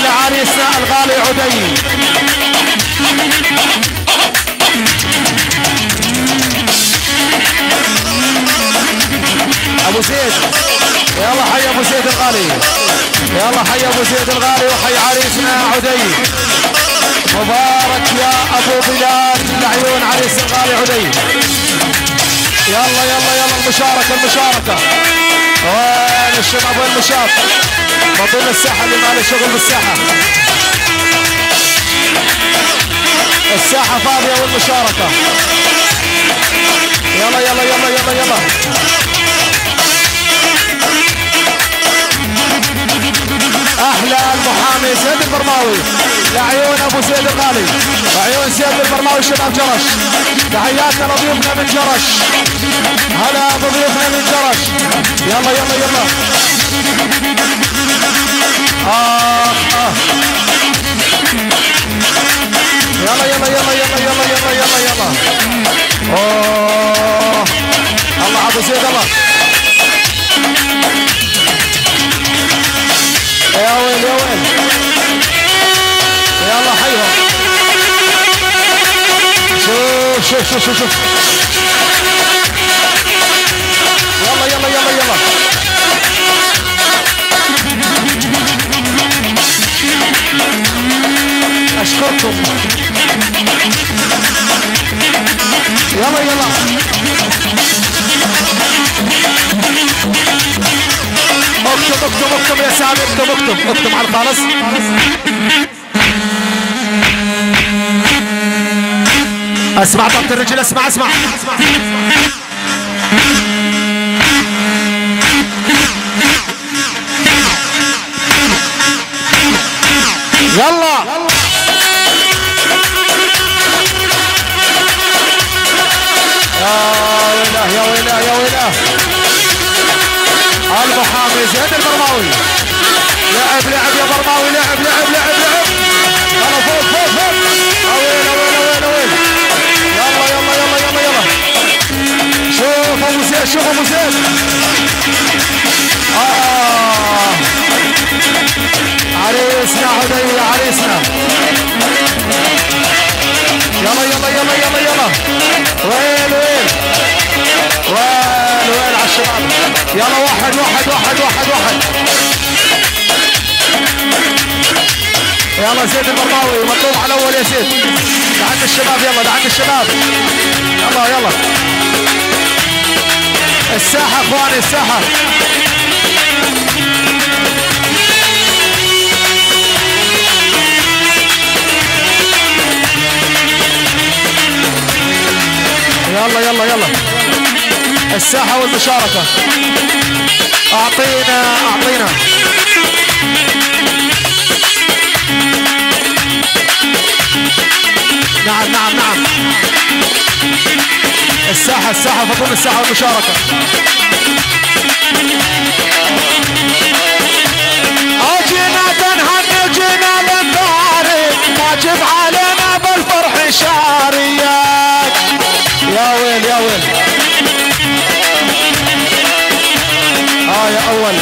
لعريسنا الغالي عدي. ابو زيد يلا حي ابو زيد الغالي، يلا حي ابو زيد الغالي وحي عريسنا عدي. مبارك يا ابو بلال لعيون عريس الغالي عدي. يلا يلا يلا المشاركة المشاركة. وين الشباب وين المشاركة؟ بطل الساحة اللي ما له شغل بالساحة. الساحة فاضية والمشاركة. يلا يلا يلا يلا يلا. احلى المحامي زيد البرماوي لعيون ابو زيد الغالي، عيون زيد البرماوي شباب جرش. تحياتنا لضيوفنا من جرش. هلا بضيوفنا من جرش. يلا يلا يلا. يلا يلا يلا يلا يلا يلا يلا يلا. اوه الله ابو زيد الله. يا ويل يا ويل. يلا حيهم. شوف شوف شوف شوف شوف. يلا يلا يلا يلا. اشكركم. يلا يلا. اكتب اكتب اكتب يا سامي، اكتب اكتب اكتب على الخالص. اسمع ضغط الرجل، اسمع اسمع. يلا يا ويله يا ويله يا ويله. المحامي زيد البرماوي لعب لعب يا برماوي، لعب لعب لعب لعب. يلا فوق فوق فوق. وين وين وين وين. يلا يلا يلا يلا يلا. شوف ابو زيد شوف ابو زيد. عريسنا عدي عريسنا. يلا يلا يلا يلا يلا. وين وين وين وين على الشباب. يلا واحد واحد واحد واحد واحد. يلا زيد البرماوي مطلوب على الاول يا زيد. لعند الشباب يلا لعند الشباب. يلا يلا. الساحة اخواني الساحة. يلا يلا يلا. الساحة والمشاركة. اعطينا اعطينا. نعم نعم نعم. الساحة الساحة فضل الساحة والمشاركة. اجينا تنهن جينا للبارد، واجب علينا بالفرح شاريات. يا ويل يا ويل. يا اول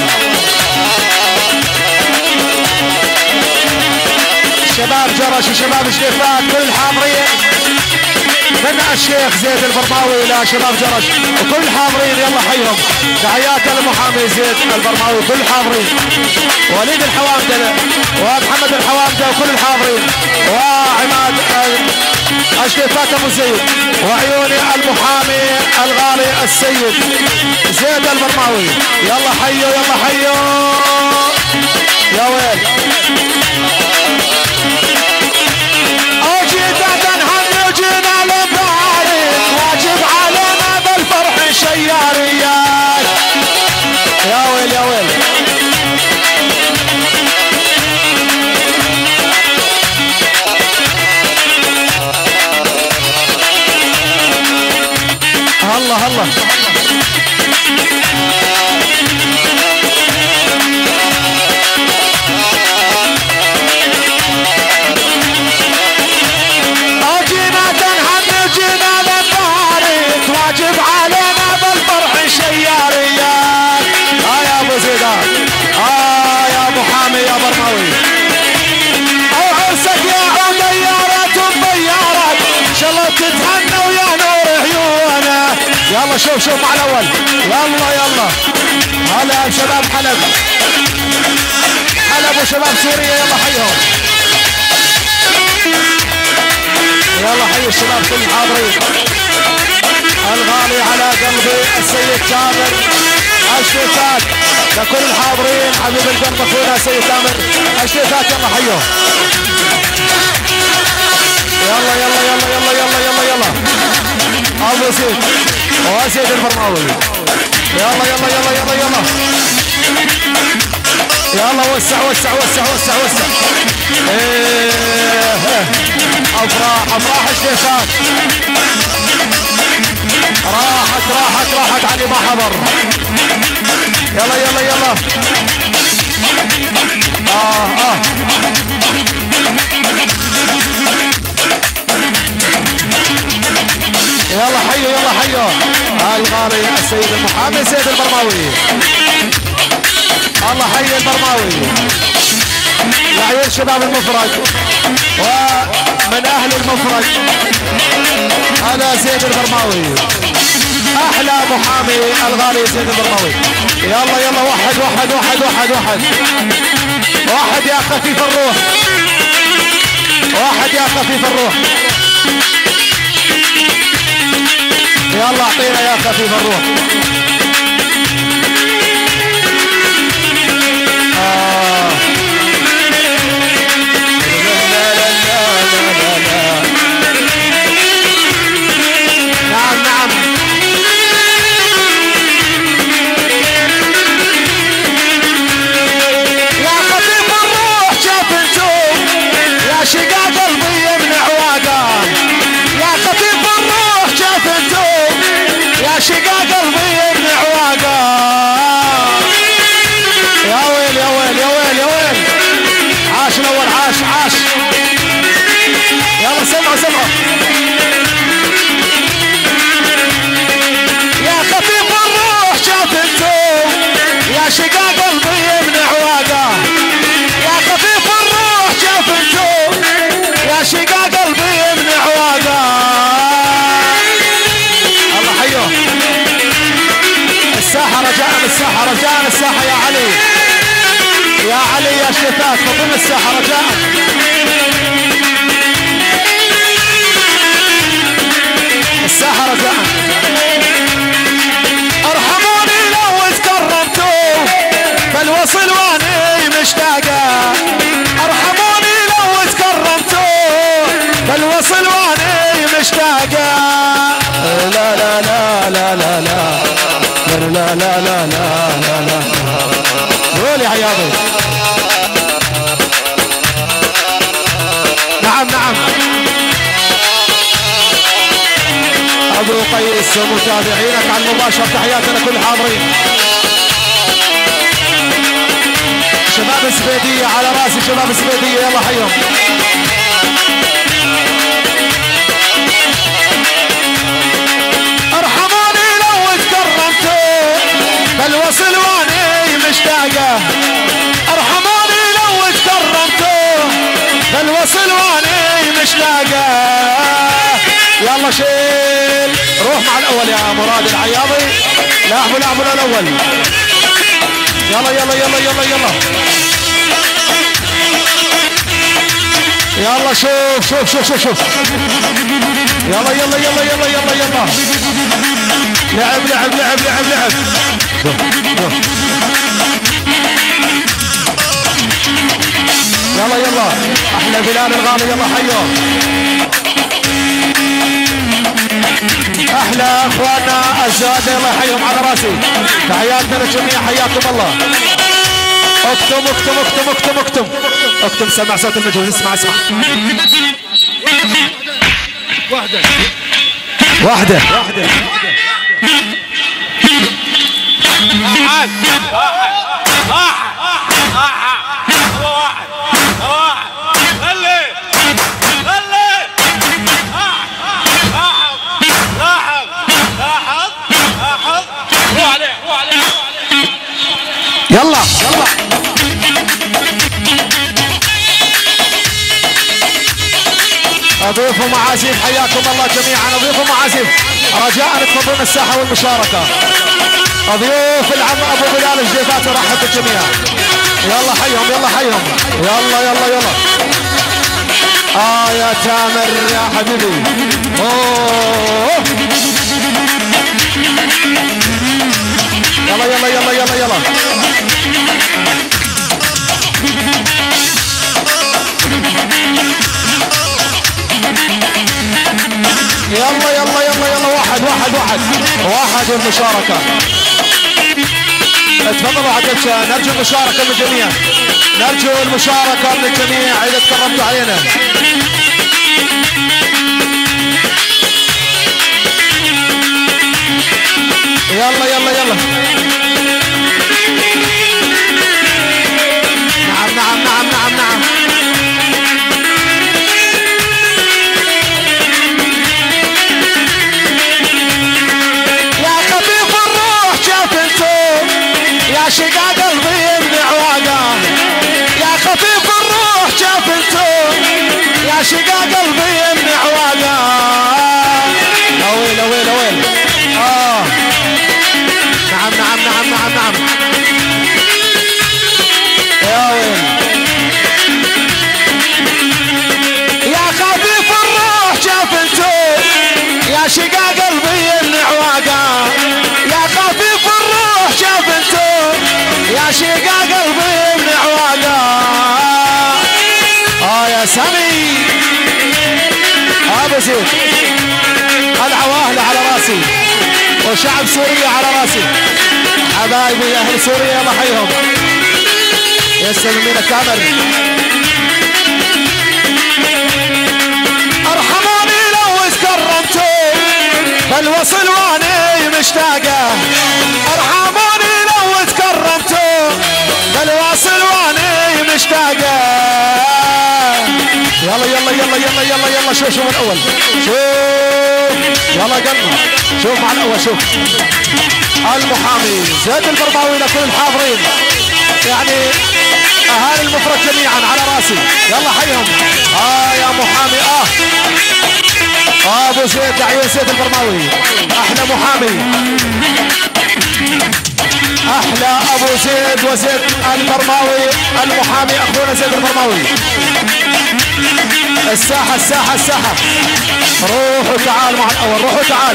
شباب جرش وشباب الشيفات كل الحاضرين من الشيخ زيد البرماوي الى شباب جرش وكل الحاضرين يلا حيهم. تحيات المحامي زيد البرماوي كل الحاضرين، وليد الحوامده ومحمد الحوامده وكل الحاضرين، وعماد الشيفات ابو زيد، وعيوني المحامي الغالي السيد زيد البرماوي. يلا حيوا يلا حيوا. يا ويل. جينا للبارد، واجب علينا بالفرح شياريات. يا ويل يا ويل. الله الله. واجب علينا بالفرح شياريات. يا ابو زيدان. يا محامي يا برماوي. شوف مع الاول. يلا هلا شباب حلب وشباب سوريا، يلا حيهم. يلا حي الشباب كل الحاضرين. الغالي على قلبي السيد تامر، الشتات لكل الحاضرين. حبيب القلب اخونا السيد تامر الشتات، يلا حيهم. يلا ابو زيد وزيد البرماوي. يلا وسع. افراح الشيشات راحت علي ما حضر. يلا يلا حيو الغالي السيد المحامي سيد البرماوي. الله حي البرماوي لعيون شباب المفرق ومن اهل المفرق. هذا زيد البرماوي احلى محامي الغالي زيد البرماوي. يلا واحد يا خفيف الروح، يلا اعطينا يا خفيف الروح. نعم يا خفيف الروح، شوف انتم يا شقا قلبي يمنع واقع. يا خفيف الروح شوف انتم يا شقا قلبي يمنع واقع. يا ويل عاش الاول، عاش. يلا سمعوا يا خفيف الروح، شوف انتم يا شقا قلبي يمنع واقع. يا خفيف الروح شوف انتم يا شقا قلبي يمنع واقع. الله حيوه. الساحة رجاء الساحة يا علي يا شتات فضل الساحة رجاء. الساحة رجاء. ارحموني لو تكرمتوا فالوصل واني مشتاقة. ارحموني لو تكرمتوا فالوصل واني مشتاقة. لا قول يا عياضي. نعم ابو قيس ومتابعينك على المباشر، تحياتنا كل الحاضرين. شباب السبيدية على راسي، شباب السبيدية يلا حيهم. ارحموني لو تكرمتوا فالوصل واني مشتاقة. ارحموني لو تكرمتوا فالوصل واني مشتاقة. يلا شيل روح مع الاول يا مراد العياضي. لاعبوا الاول. يلا شوف. يلا لعب. يلا احلى بلال الغالي، يلا حيوه. احلى اخواننا الزاد الله يحييهم على راسي. تحياتنا للجميع، حياكم الله. اكتم سمع صوت المجهول. اسمع واحدة يلا اضيف ومعازيف حياكم الله جميعا. اضيف ومعازيف رجاء تفضلون الساحه والمشاركه. ضيوف العم ابو بلال الجديفات ورحب بالجميع. يلا حيهم يلا حيهم يلا يلا يلا. يا تامر يا حبيبي. اوه يلا يلا يلا يلا يلا. يلا يلا يلا يلا. واحد والمشاركة. تفضلوا عدتشا. نرجو المشاركة من الجميع. نرجو المشاركة من الجميع إذا تكرمتوا علينا. يلا يلا يلا. نعم نعم نعم نعم نعم. يا شقا قلبي النعواقة يا خفيف الروح شاف انتم يا شقا قلبي النعواقة. يا ويل يا ويل يا ويل. نعم نعم نعم نعم نعم. يا ويل يا خفيف الروح شاف انتم يا شقا قلبي النعواقة يا خفيف الروح شاف انتم يا شقا قلبي بنعواقة. يا سامي ابو زيد العواهلة على راسي وشعب سوريا على راسي. حبايبي اهل سوريا الله يحييهم. يسلم يمينك تامر. ارحموني لو تكرمتوا بالوصل واني مشتاقه. ارحموني لو تكرمتوا بالواصل واني مشتاقه. يلا يلا يلا يلا يلا يلا. شوف من الاول شوف. يلا قلنا شوف مع الاول. شوف المحامي زيد البرماوي لكل الحاضرين يعني اهالي المفرد جميعا على راسي. يلا حيهم. يا محامي ابو زيد عيون زيد البرماوي احلى محامي. احلى ابو زيد وزيد البرماوي المحامي اخونا زيد البرماوي. الساحه الساحه الساحه. روحوا تعال مع الاول. روحوا تعال.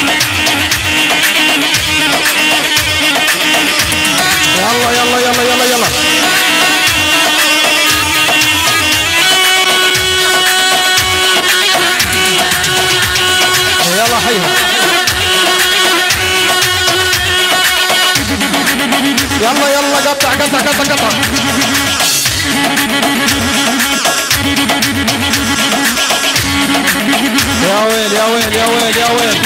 يلا يلا يلا يلا يلا. يلا حيهم. يلا يلا قطع قطع قطع قطع. يا ويل يا ويل يا ويل يا ويل.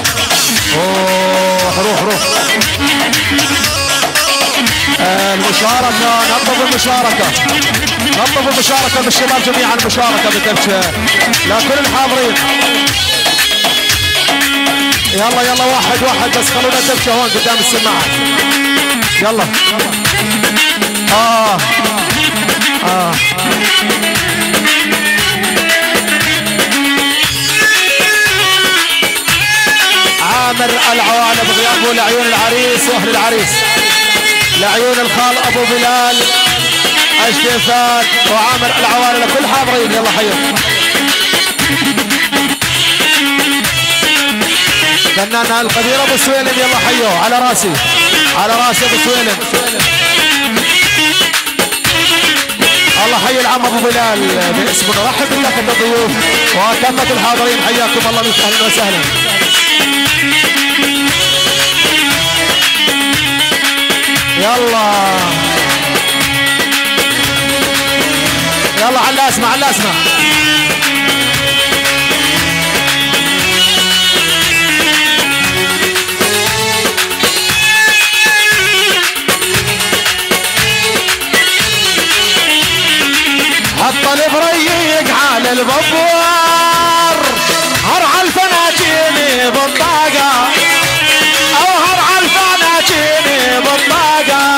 روح روح. المشاركة نطلب المشاركة. نطلب المشاركة بالشباب جميعا. المشاركة بالدبشة لكل الحاضرين. يلا يلا واحد بس خلونا الدبشة هون قدام السماعة. يلا عامر العوالة بغيابه لعيون العريس واهل العريس. لعيون الخال ابو بلال الجديفات وعامر العوالة لكل حاضرين. يلا حيهم. فنان القدير ابو سويلم. يلا حيوه على راسي على راسي ابو سويلم. الله حي العم ابو بلال باسمه. نرحب بكافة الضيوف وكافة الحاضرين. حياكم الله اهلا وسهلا. يلا يلا على الاسمع على الاسمع. حط البريق على الببوار. هرع الفناجيني بالطاقة او هرع الفناجيني بالطاقة.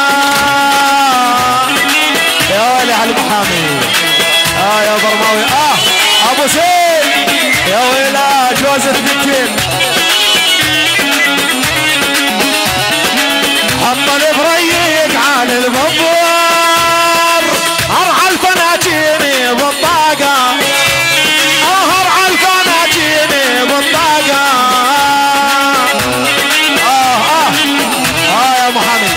يا ولي على المحامي. يا برماوي ابو زيد يا ويلا جوز الثنتين حط الفريق على البابور ارعى الفناجيني بالطاقة ارعى الفناجيني بالطاقة يا محمد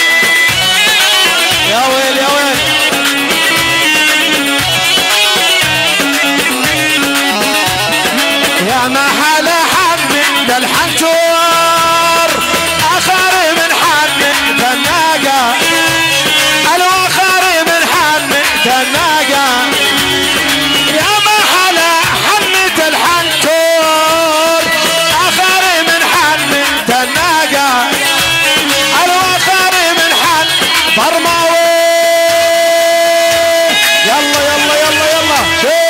يا ويل يا ويل يا ما حلا حمد الحنتور اخر من حمد الناقة الاخر من حمد الناقة يا ما حلا حمد الحنتور اخر من حمد الناقة الاخر من حمد برماوي يلا يلا يلا يلا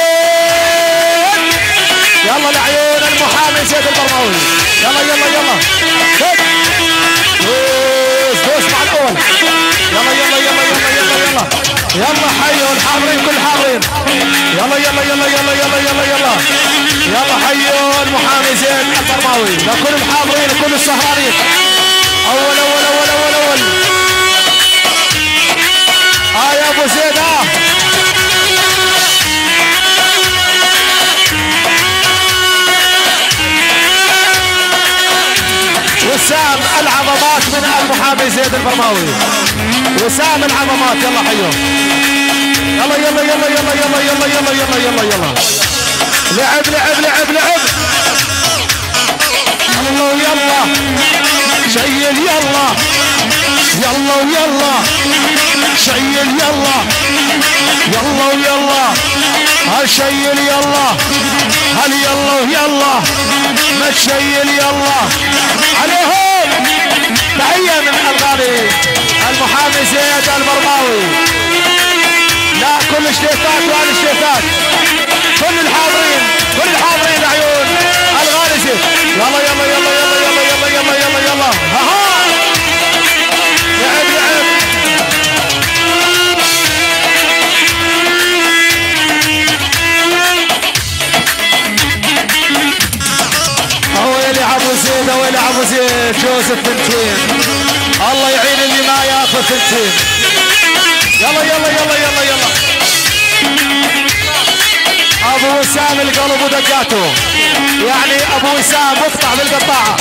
يلا لعيون المحامي زيد البرماوي يلا يلا يلا دوس مع الاول يلا يلا يلا يلا يلا يلا يلا حيوا الحاضرين كل الحاضرين يلا يلا يلا يلا يلا يلا يلا يلا حيوا المحامي زيد البرماوي لكل الحاضرين كل السهرانين اول اول اول اول اول يا ابو زيد وسام العظمات من المحامي زيد البرماوي وسام العظمات يلا حيوه يلا يلا يلا يلا يلا يلا يلا يلا يلا يلا لعب لعب لعب لعب يلا يلا شيل يلا يلا ويلا شيل يلا يلا ويلا هالشيل يلا هل يلا ويلا ما تشيل يلا عليهم تحية من الغالي المحامي زيد البرماوي لا كل الشتات والشتات كل الحاضرين عيون الغالي زيد يلا يلا يلا يلا يلا يلا يلا يلا يلا ها لعب لعب ويلي ابو زيد ويلي ابو زيد جوز الثنتين الله يعين اللي ما ياخذ ثنتين يلا يلا يلا يلا يلا ابو وسام القلب ودقاته يعني ابو وسام مقطع بالقطاعه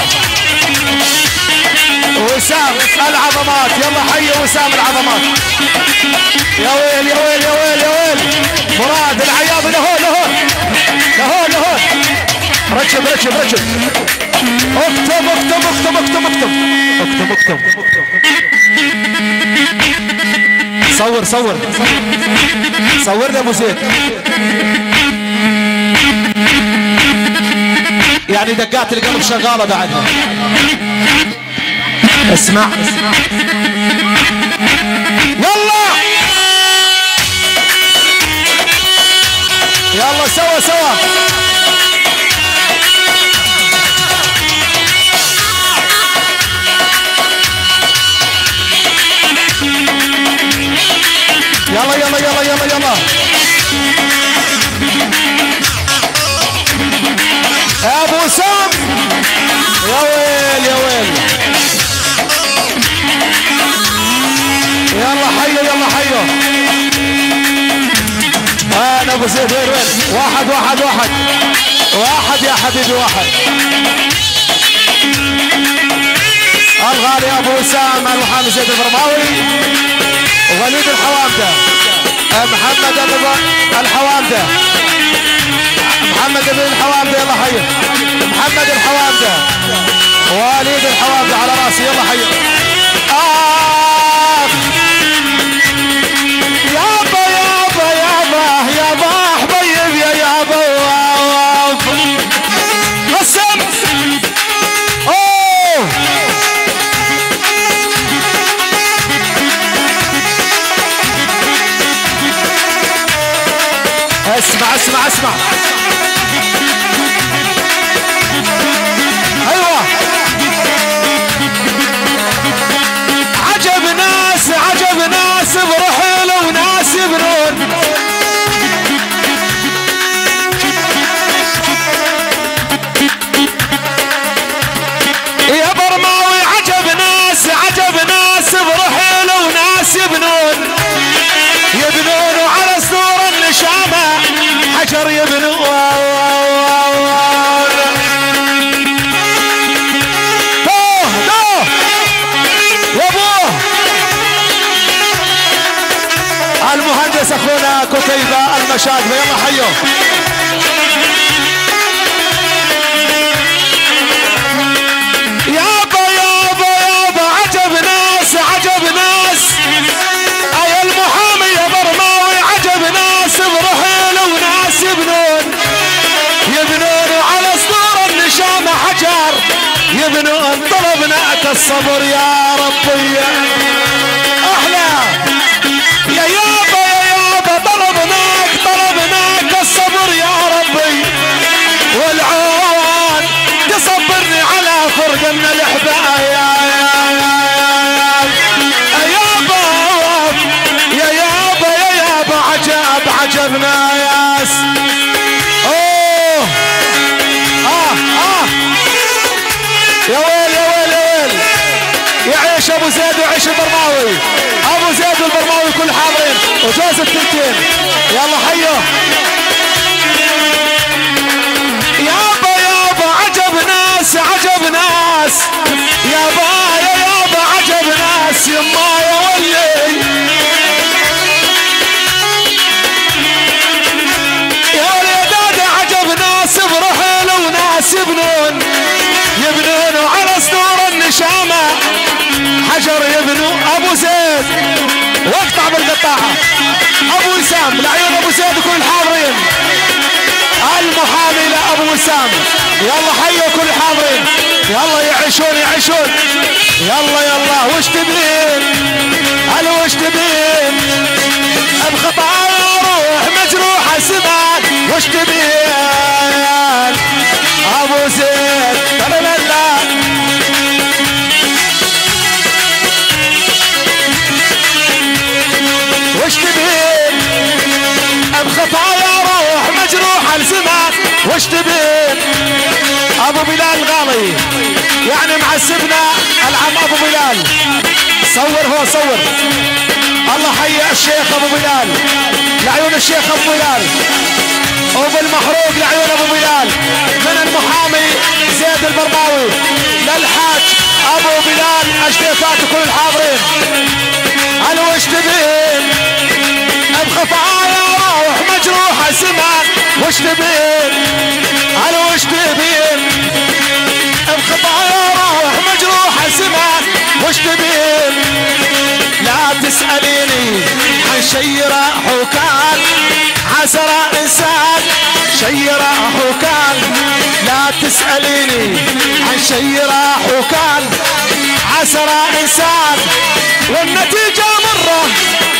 وسام العظمات يلا حي وسام العظمات يا ويل يا ويل يا ويل يا ويل مراد العياض لهون لهون لهون لهون ركب ركب ركب اكتب اكتب اكتب اكتب اكتب اكتب اكتب صور صور صور لي ابو زيد يعني دقات القلب شغاله بعدها اسمع يلا يلا سوا سوا يلا يلا يلا يلا يلا يا ابو سام يا ويل يا ويل يلا حيو يلا حيو انا ابو زيد وين وين واحد واحد واحد واحد يا حبيبي واحد الغالي ابو وسام المحامي زيد البرماوي وليد الحوامده محمد الحوامده محمد بن الحوامده يلا حي محمد الحوامده وليد الحوامده على راسي يلا حي يابا يابا يابا يابا حبيب يا يابا قسم اوه اسمع اسمع اسمع ايوه عجب ناس برحيل وناس شاقبه يلا حيو. يابا يابا يابا عجب ناس عجب ناس، اي المحامي يا برماوي عجب ناس برحيل وناس يبنون على صدور النشامة حجر، يبنون طلبنا الصبر يا ربي احلى يا يابا يا يابا، طلبناك الصبر يا ربي، والعوان تصبرني على فرق من الاحباء يا يابا يا يابا يا يابا، عجبنا ياس. يا ويل يا ويل يا ويل، يعيش ابو زيد ويعيش البرماوي، ابو زيد والبرماوي كل حاضرين وجوز التنتين. يلا حيو يابا يابا عجب ناس عجب ناس، يابا يا يابا عجب ناس، يما يا ولي يا ولي يا دادا عجب ناس برحيل وناس يبنون على صدور النشامة حجر، يبنوا ابو زيد واقطع بالقطاعة، ابو وسام لعيون ابو زيد وكل الحاضرين، المحامي لابو وسام. يلا حيوا كل الحاضرين، يلا يعيشون يلا يلا. وش تبين هلا وش تبين بخطايا روح مجروحة سمعت، وش تبين ابو زيد لا وش تبين بخطايا روح مجروحة الزمان، وش تبين ابو بلال غالي يعني معسبنا العم ابو بلال. صور هو صور، الله حي الشيخ ابو بلال لعيون الشيخ ابو بلال، وبالمحروق لعيون ابو بلال، من المحامي زيد البرماوي للحاج ابو بلال اجديفات كل الحاضرين. هل وش تبين بخطايا روح مجروحة سمان، وش تبين هل وش تبين بخطايا روح مجروحة سمان، وش تبين لا تسأليني عن شي راح وكان عسر انسان، شي راح وكان لا تسأليني عن شي راح وكان عسر انسان، والنتيجة مرة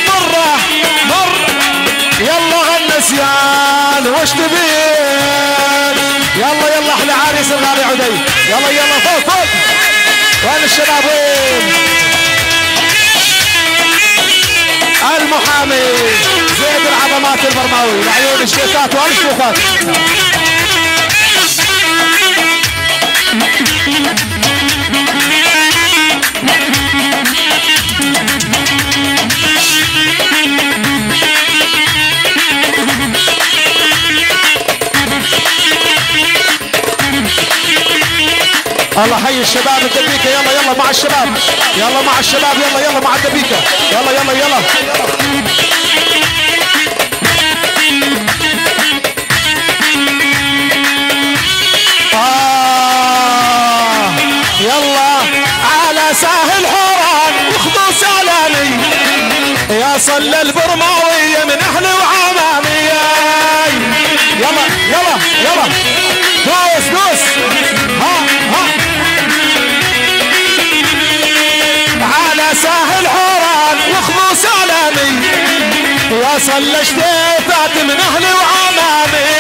يلا غالنسيان. وش تبين يلا احلى عريس الغالي عدي، يلا فوق وين الشباب وين المحامي زيد العظمات البرماوي لعيون الشيخات والشيوخات. الله حي الشباب الدبيكة، يلا مع الشباب، يلا مع الشباب، يلا مع الدبيكة، يلا يلا على ساحل حوران وخذوا سلامي، يا صلى البرماوية من اهلي وعمامي. يلا دوس ها على ساحل حوران وخذوا سلامي، يا صلى جديفات من اهلي وعمامي،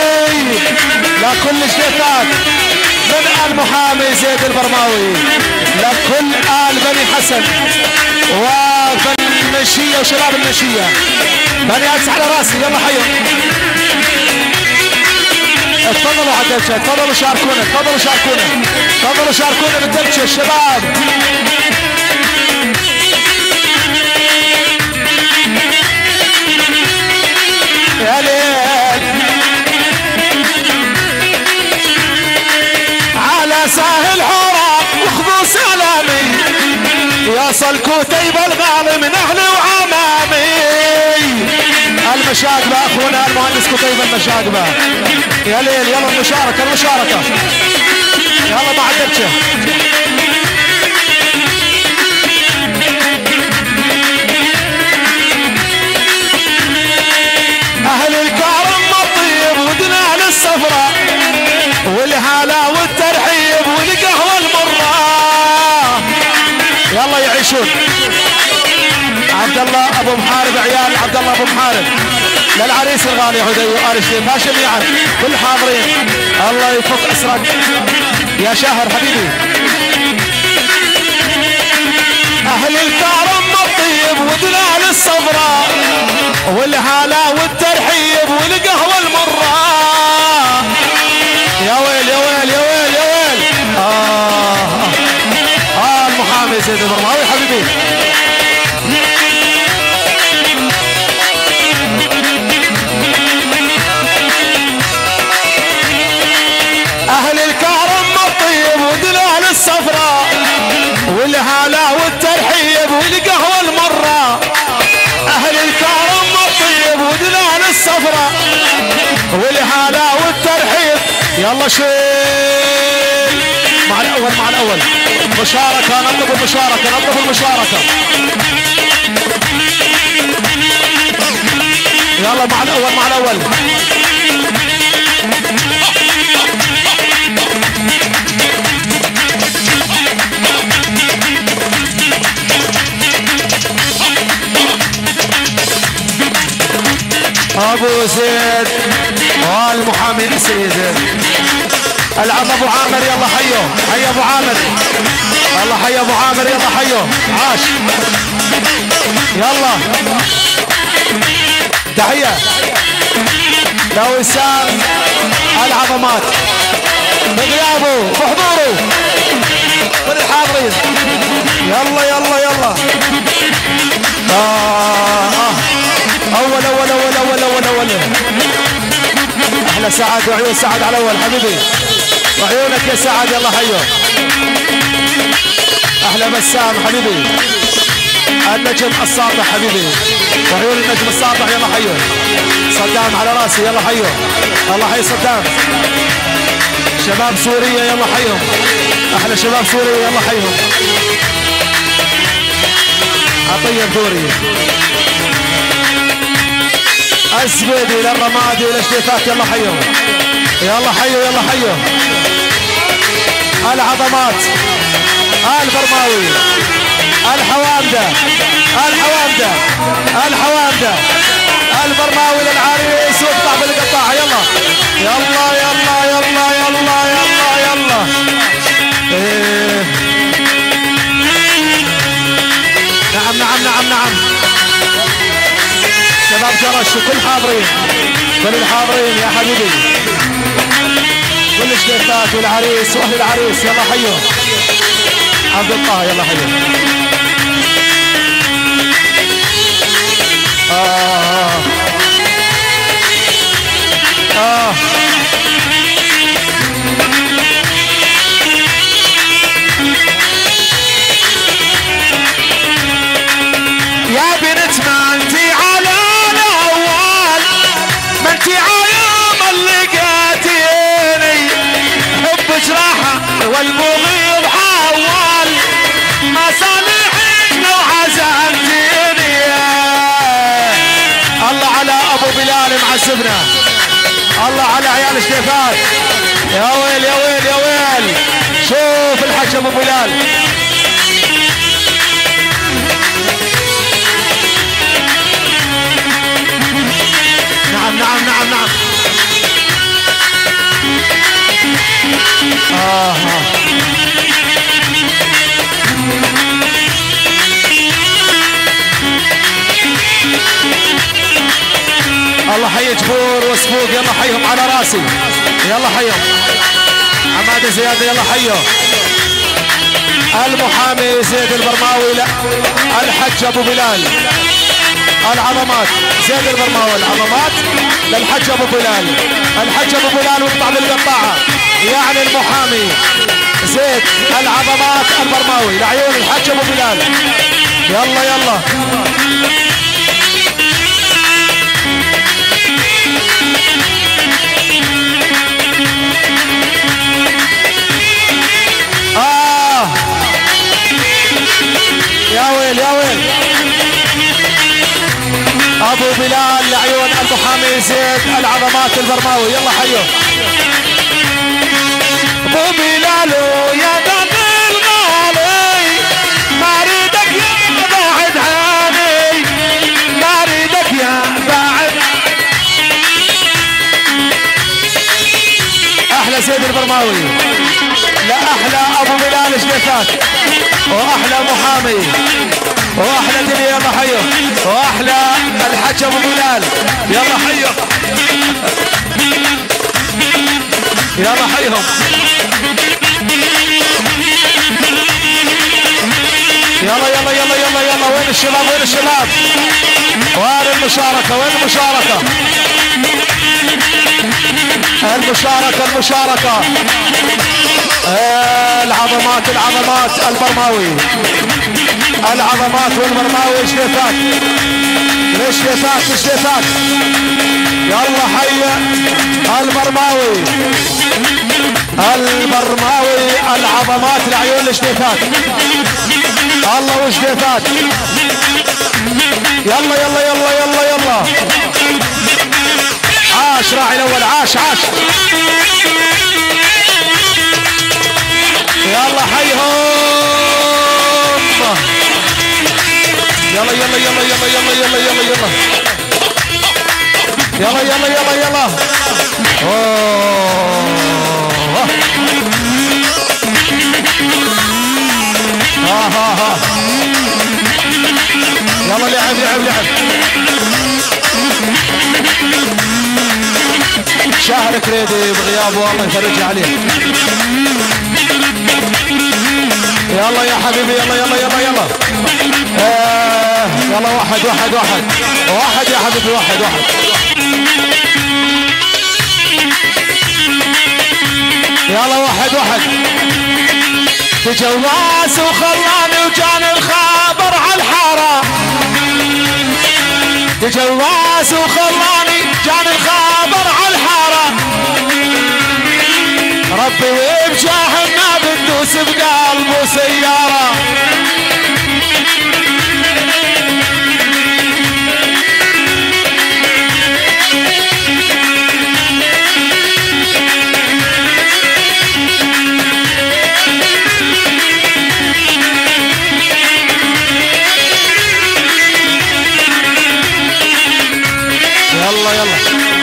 لكل جديفات من المحامي زيد البرماوي، لكل آل بني حسن وبني المنشية وشباب المنشية، بني أكس على راسي. يلا حيو اتفضلوا على الدبشة، اتفضلوا شاركونا بالدبشة الشباب. يا ليل على ساحل حوران وخذوا سلامي، يا صل كتيب الغالي من اهلي وعمامي، المشاقبة اخونا المهندس كتيبة المشاقبة. يا ليل يلا المشاركة المشاركة يلا مع الدبشة. اهل الكرم الطيب ودنا للصفراء والهلا والترحيب والقهوة المرة يلا يعيشون. عبد الله ابو محارب عيال عبد الله ابو محارب للعريس الغالي عدي وآل شريف ها جميعا كل حاضرين الله يفك اسرك يا شهر حبيبي. اهل الكرم الطيب ودلال الصفراء والهلا والترحيب والقهوة المرة يا ويل يا ويل يا ويل يا ويل. المحامي سيد البرماوي حبيبي. اهل الكرم الطيب ودلال الصفراء والهلا والترحيب والقهوة المرة. اهل الكرم الطيب ودلال الصفراء والهلا والترحيب يلا شيل مع الاول مع الاول. مشاركة نطلب المشاركة نطلب المشاركة يلا مع الاول مع الاول. ابو زيد والمحامي اسري زيد. العب ابو عامر يلا حيو حي ابو عامر يلا حي ابو عامر يلا حيو عاش يلا تحية لوسام العظمات بغيابه بحضوره كل الحاضرين يلا يلا يلا. اول اول اول اول اول اول احلى سعد وعيون سعد على اول حبيبي وعيونك يا سعد يلا حيو. احلى بسام حبيبي النجم الساطع حبيبي وعيون النجم الساطع يلا حيو. صدام على راسي يلا حيو الله حي صدام. شباب سوريا يلا حيهم احلى شباب سوريا يلا حيهم. عطية دوري الزبيدي للرمادي والاشتيفات يلا حيو يلا حيو يلا حيو. العظمات البرماوي الحوامدة الحوامدة الحوامدة البرماوي للعريس واقطع بالقطاع يلا يلا يلا يلا يلا يلا يلا. نعم نعم نعم نعم شباب جرش وكل حاضرين كل الحاضرين يا حبيبي كل الشتات والعريس واهل العريس يلا حيو. عبد الله يلا حيو. يا بنت ما انتي على الاول ما انتي عيوم اللي لقيتيني حبك راحة والمغيب حول ما صالحك لو عزمتيني. الله على ابو بلال معسبنا الله على عيال الشتيفات يا ويل يا ويل يا ويل. شوف الحج ابو بلال نعم نعم نعم نعم. الله حي جبور وسفوق يلا حيهم على راسي يلا حيهم. عماد زياد يلا حيهم. المحامي زيد البرماوي لا الحج ابو بلال العظمات زيد البرماوي العظمات للحج ابو بلال الحج ابو بلال واقطع بالقطاعه يعني المحامي زيد العظمات البرماوي لعيون الحج ابو بلال يلا يلا. العظمات البرماوي يلا حيو ابو بلال يا دم الغالي ما اريدك يا بعد عاني ما اريدك يا بعد احلى سيد البرماوي لا احلى ابو بلال شليفات واحلى محامي واحلى دنيا يلا حيو واحلى الحج ابو بلال يلا حيو يلا حيهم يلا يلا يلا يلا يلا وين الشباب وين الشباب وين المشاركة وين المشاركة المشاركة المشاركة العظمات العظمات البرماوي العظمات والبرماوي شليفات شليفات شليفات يلا حي البرماوي البرماوي العظمات العيون الشليفات الله وشليفات يلا يلا يلا يلا يلا عاش راعي الاول عاش عاش يلا حيهم يلا يلا يلا يلا يلا يلا يلا يلا يلا يلا يلا يلا ها يلا لعب لعب لعب شاهر كريدي بغيابه الله يفرج عليه يلا يا حبيبي يلا يلا يلا يلا يلا واحد واحد واحد واحد يا حبيبي واحد واحد يلا واحد واحد تجواز وخلاني وجاني الخبر على الحارة تجواز وخلاني جاني الخبر على الحارة ربي وبجاهنا بندوس بقلبه سيارة يلا يلا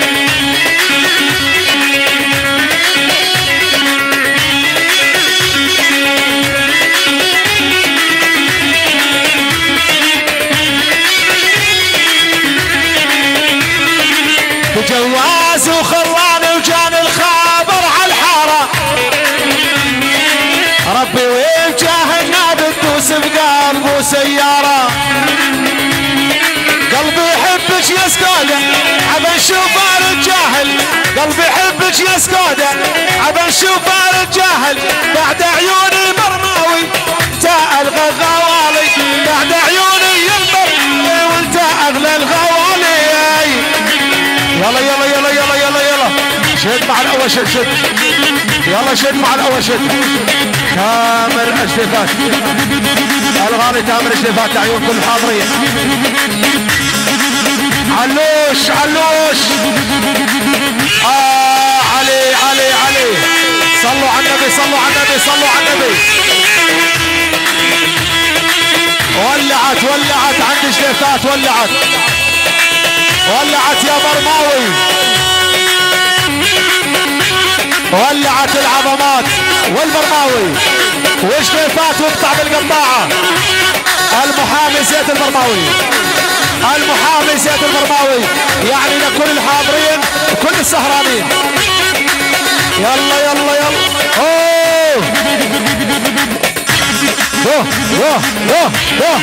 جواز وخلاني وجاني الخبر على الحارة ربي وجاهنا بتدوس بقلبه سيارة قلبي يحبك يا سكودة عبا نشوف الجاهل قلبي يحبك يا سكودة عبا نشوف الجاهل بعد عيوني برماوي تا الغى الغوالي بعد عيوني البرماوي وانت اغلى الغوالي يلا يلا يلا يلا يلا يلا شد مع الاول شد شد يلا شد مع الاول شد تامر الشليفات الغالي تامر الشليفات عيون كل الحاضرين علوش علوش علي علي علي صلوا على النبي صلوا على النبي صلوا على النبي ولعت ولعت عند الشليفات ولعت ولعت يا برماوي ولعت العظمات والبرماوي وشليفات واقطع بالقطاعة المحامي زيد البرماوي المحامي زيد البرماوي يعني لكل الحاضرين وكل السهرانين يلا يلا يلا اوه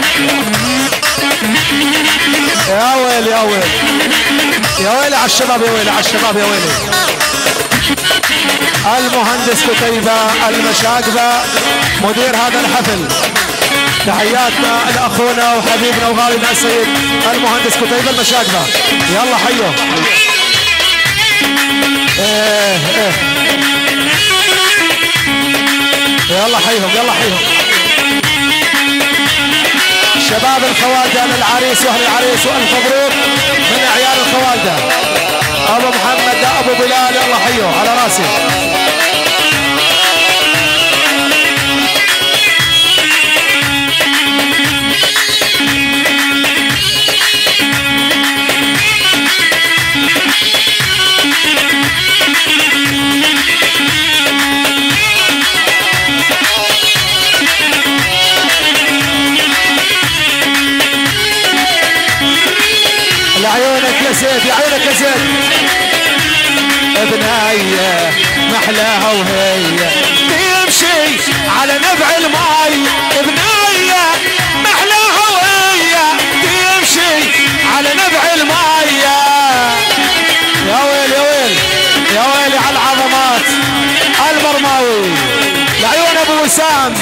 يا ويلي يا ويلي يا ويلي على الشباب يا ويلي على الشباب يا ويلي المهندس كتيبة المشاقبة مدير هذا الحفل تحياتنا لاخونا وحبيبنا وغالينا السيد المهندس كتيبة المشاقبة يلا حيو يلا حيهم يلا حيهم شباب الخوالدة للعريس واهل العريس والف مبروك من اعيان الخوالدة ابو محمد ده ابو بلال يلا حيو على راسي. لعيونك يا زيد يا عيونك يا زيد. ابناية محلاها وهي تمشي على نبع الماي. ابناية محلاها وهي تمشي على نبع الماي. يا ويل يا ويل يا ويلي على العظمات البرماوي. لعيون ابو وسام.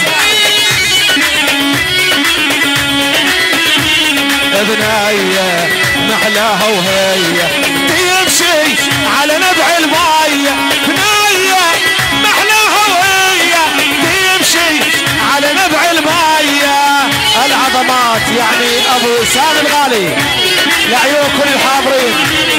ابناية محلاها وهي تمشي على نبع الماي. ابناية محلاها وهي تمشي على نبع الماي. العظمات يعني ابو وسام الغالي. لعيون كل الحاضرين.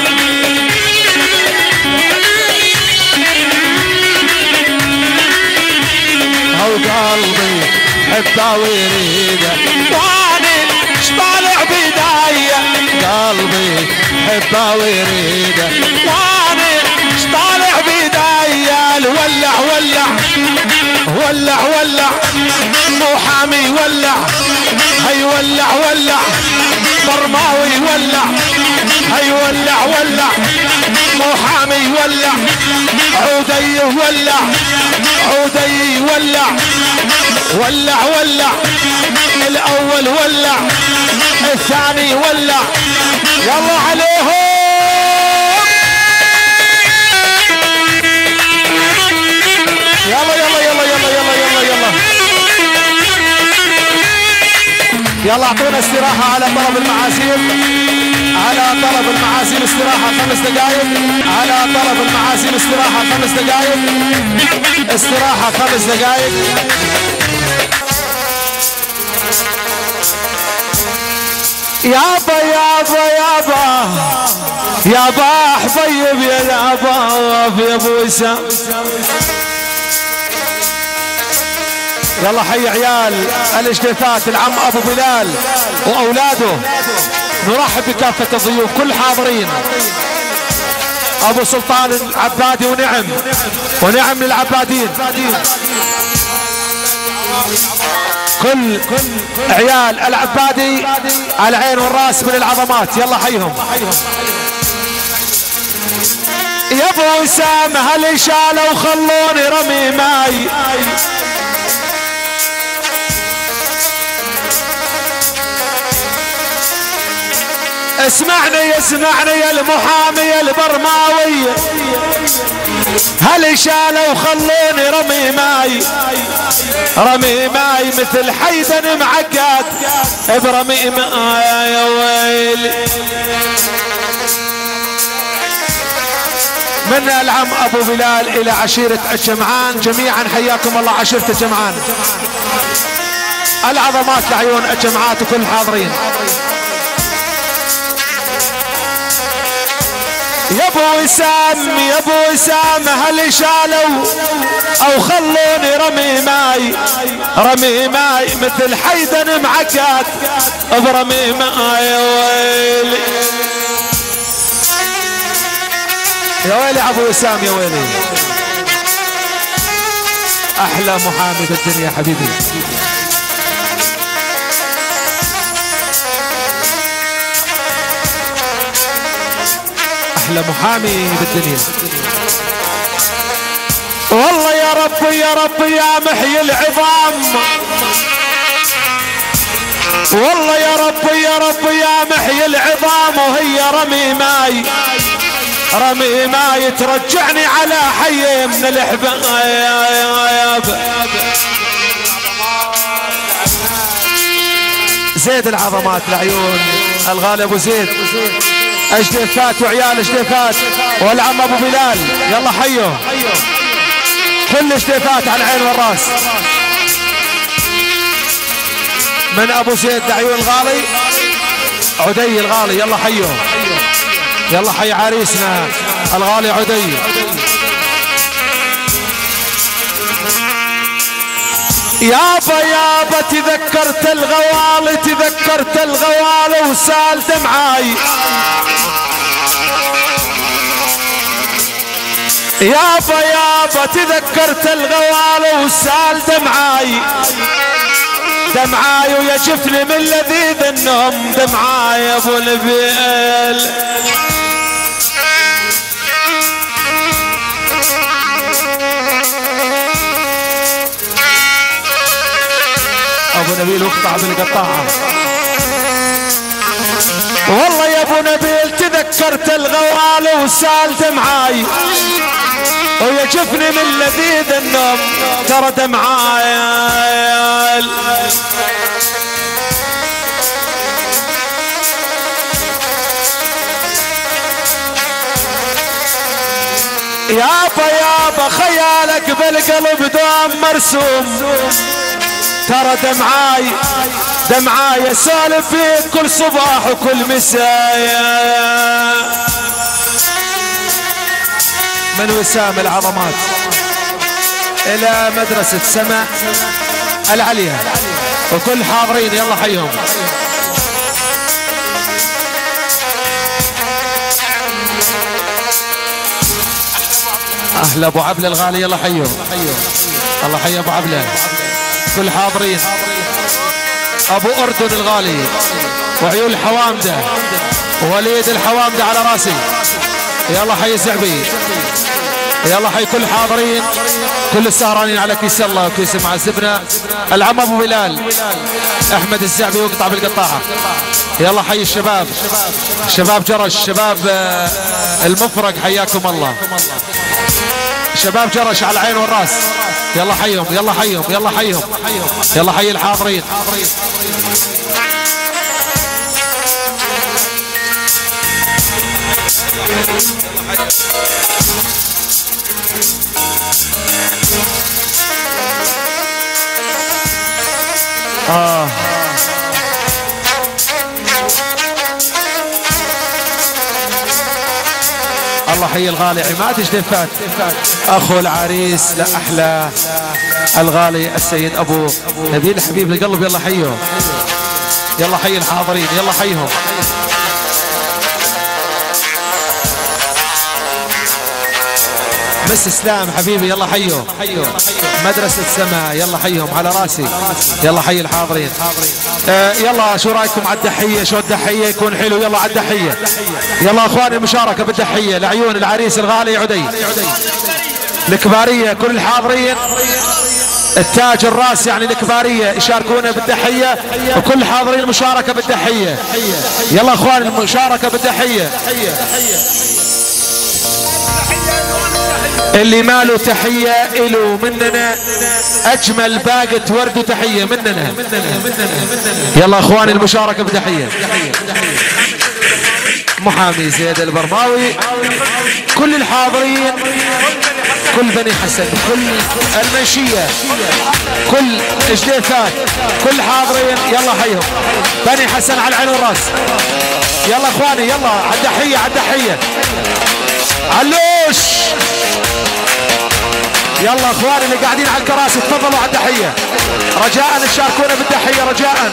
هو قلبي حبه ويريده واني طالع بداية. قلبي حبه ويريده واني طالع بداية. الولع ولع ولع ولع مو حامي ولع. هي ولع ولع برماوي ولع. هي ولع ولع مو حامي ولع. عودي ولع عودي ولع ولع ولع. الاول ولع الثاني ولع. يلا عليهم. يلا يلا يلا يلا يلا يلا يلا يلا اعطونا استراحة على طرف المعازيم. على طرف المعازيم استراحة 5 دقائق. على طرف المعازيم استراحة 5 دقائق. استراحة 5 دقائق. يابا يابا يابا يابا حبيب يا يابا في ابو وسام. يلا حي عيال الاشتفات العم ابو بلال واولاده. نرحب بكافة الضيوف كل حاضرين. ابو سلطان العبادي ونعم ونعم للعبادين. كل عيال العبادي على العين والراس من العظمات. يلا حيهم. يا ابو وسام هل شالوا خلوني رمي ماي. اسمعني اسمعني يا المحامي البرماوي. هل شالوا خلوني رمي ماي. رمي ماي مثل حيدن معقد برمي ماي. يا ويلي من العم ابو بلال الى عشيرة الجمعان جميعا حياكم الله. عشيرة الجمعان العظمات لعيون الجمعات وكل الحاضرين. يا ابو وسام يا ابو وسام هل شالوا او خلوني رمي ماي. رمي ماي مثل حيدن معقد برمي ماي. يا ويلي يا ويلي ابو وسام يا ويلي. احلى محامي بالدنيا حبيبي. احلى محامي بالدنيا. والله يا ربي يا ربي يا محيي العظام. والله يا ربي يا ربي يا محيي العظام. وهي رمي ماي رمي ماي ترجعني على حي من الحباب. زيد العظمات لعيون الغالي ابو زيد. اجدفات وعيال اجدفات والعم ابو بلال. يلا حيو كل اجدفات على العين والراس. من ابو زيد لعيون الغالي عدي الغالي. يلا حيو يلا حي عريسنا الغالي عدي. يابا يابا تذكرت الغوالي، تذكرت الغوالي وسال دمعاي. يابا يابا تذكرت الغوالي وسال دمعاي، دمعاي ويجفني من لذيذ النوم، دمعاي يا ابو نبيل. ابو نبيل واقطع بالقطاعه. والله يا ابو نبيل تذكرت الغوالي وسال دمعاي، ويجفني من لذيذ النوم ترى دمعاي. يابا يابا خيالك بالقلب دوام مرسوم، ترى دمعاي دمعاي اسولف فيك كل صباح وكل مساء. من وسام العظمات الى مدرسة سمع العليا وكل حاضرين يلا حيهم. اهلا ابو عبله الغالي يلا حيهم. الله حي ابو عبله كل حاضرين. ابو اردن الغالي وعيون الحوامده ووليد الحوامده على راسي يلا حي الزعبي يلا حي كل حاضرين كل السهرانين على كيس الله وكيس مع الزبنه. العم ابو بلال احمد الزعبي وقطع بالقطاعه يلا حي الشباب شباب جرش شباب المفرق حياكم الله شباب جرش على العين والراس يلا حيهم يلا حيهم يلا حيهم يلا حي الحاضرين. الله حي الغالي عماد جدفات اخو العريس لا احلى الغالي السيد ابو نبيل حبيب القلب يلا حيه يلا حي الحاضرين يلا حيهم. مس اسلام حبيبي يلا حيه مدرسة سما يلا حيهم على راسي يلا حي الحاضرين. يلا شو رايكم على الدحية شو الدحية يكون حلو يلا على الدحية يلا اخواني المشاركة بالدحية لعيون العريس الغالي عدي الكبارية كل الحاضرين التاج الراس يعني الكبارية يشاركونا بالدحية وكل الحاضرين المشاركة بالدحية يلا اخواني المشاركة بالدحية. اللي ماله تحية إلو مننا أجمل باقة ورد وتحية مننا يلا أخواني المشاركة بتحية. محامي زيد البرماوي كل الحاضرين كل بني حسن كل المنشية كل جديثات كل حاضرين يلا حيهم بني حسن على العين والراس يلا أخواني يلا على الدحية على الدحية علوش يلا اخواني اللي قاعدين على الكراسي تفضلوا على الدحية رجاء تشاركونا بالدحية رجاء.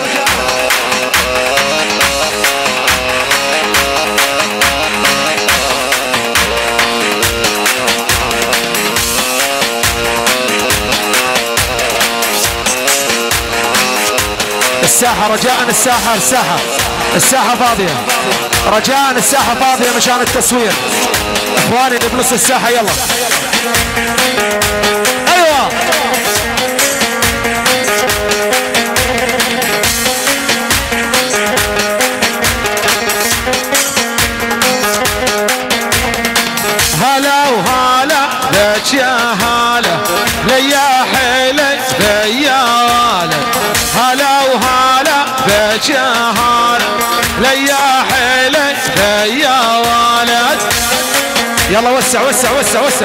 الساحة رجاء الساحة فاضية رجاء الساحة فاضية مشان التصوير اخواني اللي بنص الساحة يلا ايوه هلا وهلا لك يا هلا ليا حيلك ليا هلا وهلا بك يا هلا ليا حيلك ليا ولد يلا وسع وسع وسع وسع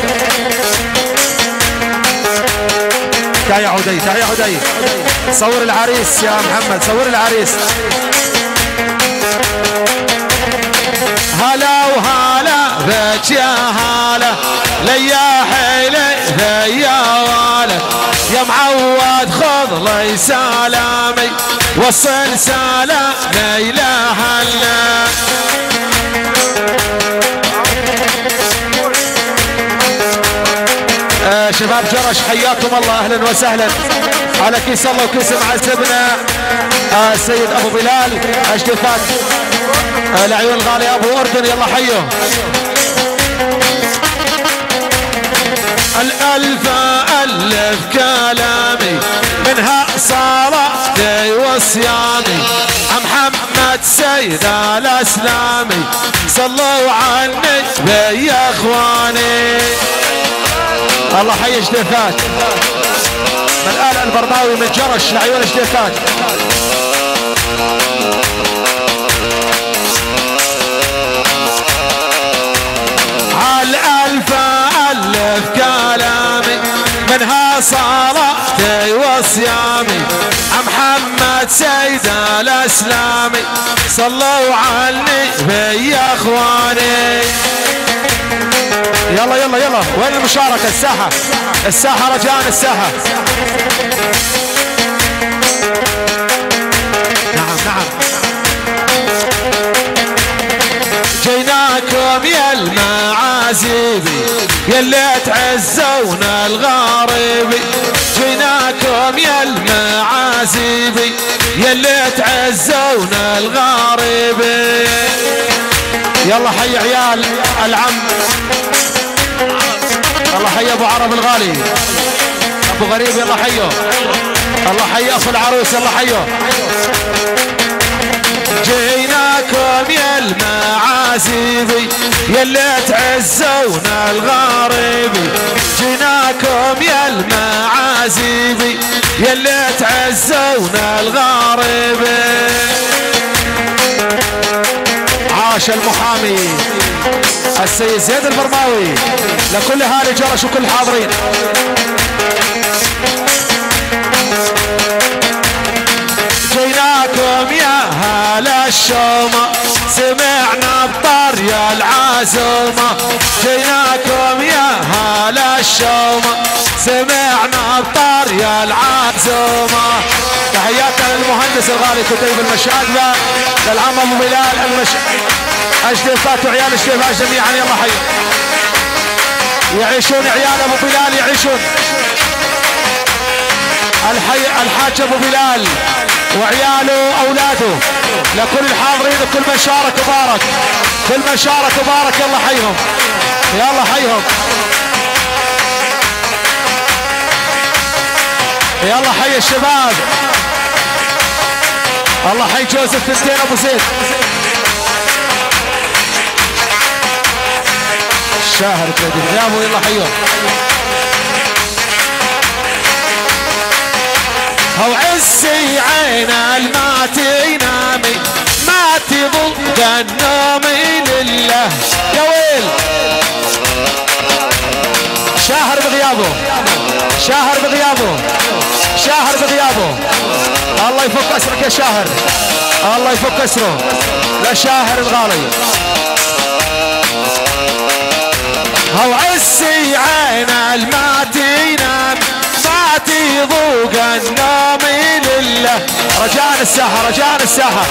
تعال يا عدي تعال يا عدي صور العريس يا محمد صور العريس هلا وهلا بيت يا هاله ليا حيلي ليا واله يا معود خذ لي سلامي وصل سلامي لأهلنا. شباب جرش حياكم الله اهلا وسهلا على كيس الله وكيس معزبنا السيد ابو بلال اشتفاك العيون الغالي ابو اردن يلا حيه. الالف الف كلامي منها صلاتي وصيامي محمد سيد الاسلامي صلوا عني يا اخواني. الله حي اشتفاك من آل البرماوي من جرش لعيون اشتفاك. على الألف ألف كلامي منها صلاتي وصيامي محمد سيد الأسلامي صلوا عني يا اخواني. يلا يلا يلا وين المشاركة؟ الساحة الساحة رجاء الساحة. نعم نعم جيناكم يا المعازيبي يلي تعزونا الغاربي جيناكم يا المعازيبي يلي تعزونا الغاربي. يلا حي عيال العم الله حي ابو عرب الغالي ابو غريب يلا حيه الله حي اخو العروس يلا حيه. جيناكم يا المعازيبي يلي تعزونا الغاربي جيناكم يا المعازيبي يلي تعزونا الغاربي. عاش المحامي السيد زيد البرماوي لكل اهالي جرش وكل الحاضرين. جيناكم يا هلا الشومه سمعنا بطريا العزومه جيناكم يا هلا الشومه سمعنا بطريا العزومه. تحياتنا للمهندس الغالي كتيب المشاهد للعم ابو بلال اشتفات وعيال اشتفات جميعا يلا حي يعيشون عيال ابو بلال يعيشون. الحاج ابو بلال وعياله اولاده لكل الحاضرين وكل من شارك وبارك كل من شارك وبارك يلا حيهم يلا حيهم يلا حي الشباب. الله حي جوزيف فستين ابو زيد الشاهر كذي يا ابو يلا حيهم. هو عزي عين الماتي نامي ما تضد النوم لله يا ويل. شاهر بغيابه شاهر بغيابه شاهر بغيابه الله يفك اسرك يا شاهر الله يفك اسره لا شاهر الغالي. هو عزي عين الماتي نام ما تضوق النوم لله. رجاء الساحة رجاء الساحة.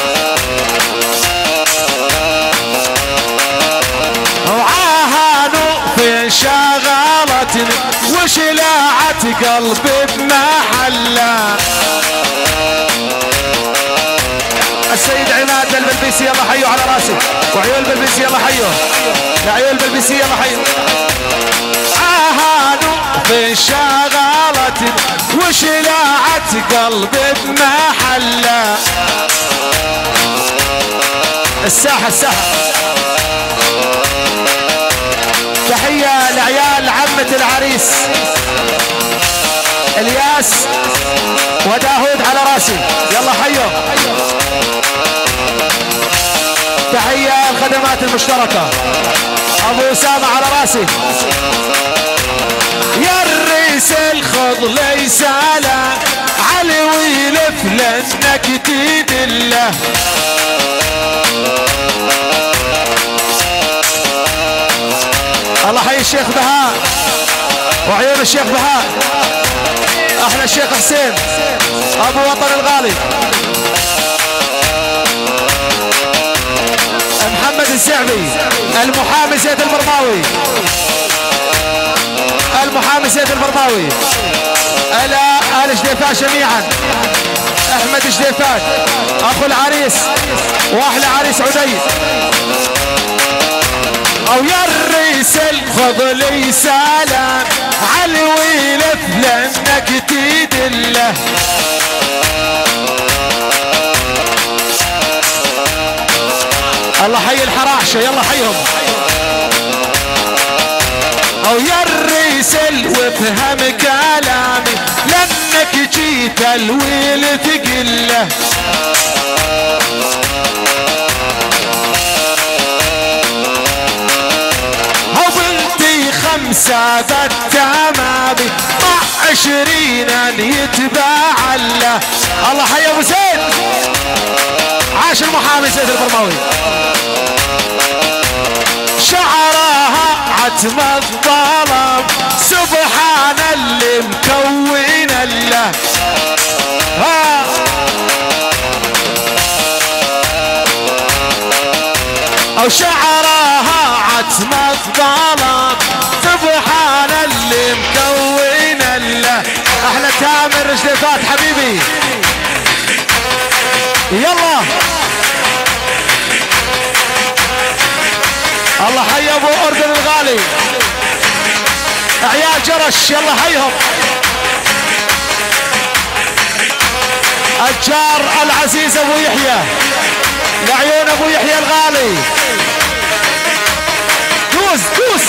وعاهانوا في شغالتني وشلاعت قلبي بمحله. السيد عماد البلبيسي يلا حيو على راسي وعيون البلبيسي يلا حيو لعيون البلبيسي يلا حيو. عاهانوا في شغالتني وشلاعت قلبي بمحله. الساحة الساحة. تحية لعيال عمة العريس الياس وداود على راسي يلا حيو. تحية الخدمات المشتركة ابو اسامة على راسي. يا الريس الخض ليس لا علي ويلف لانك تدله. الله حي الشيخ بهاء وعيون الشيخ بهاء. احلى الشيخ حسين ابو وطن الغالي. محمد الزعبي المحامي زيد المرماوي. المحامي زيد المرماوي. آل جديفات جميعا. احمد جديفات اخو العريس واحلى عريس عدي. او يا الريسل خذ لي سلام على الويلف لانك تدله. الله حي الحراشه يلا حيهم. او يا الريسل وافهم كلامي لانك جيت الويل تقله. او بنتي 5 بالتمامي مع 20 يتباع له. الله حي ابو زيد. عاش المحامي زيد المرماوي. شعرها عتم الظلام سبحان اللي مكون له. او شعرها عتم الظلام سبحان اللي مكون له. احلى تامر جديفات حبيبي يلا. الله حي ابو اردن الغالي. عيال جرش يلا حيهم. الجار العزيز ابو يحيى لعيون ابو يحيى الغالي. دوس دوس.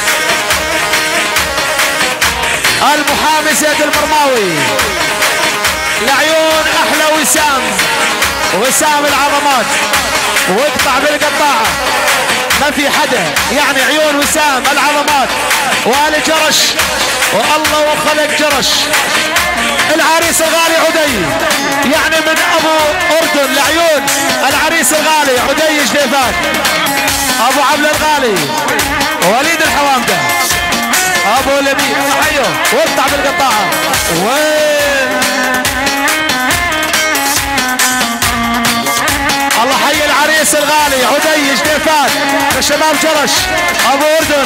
المحامي زيد المرماوي لعيون احلى وسام العظمات. واقطع بالقطاعه ما في حدا يعني عيون وسام العظمات وآل جرش والله وخلق جرش. العريس الغالي عدي يعني من ابو اردن لعيون العريس الغالي عدي جديفات. ابو عبد الغالي وليد الحوامده ابو لبيب حيه واقطع بالقطاعه. وين الله حي العريس الغالي عدي جديفات شباب جرش ابو اردن.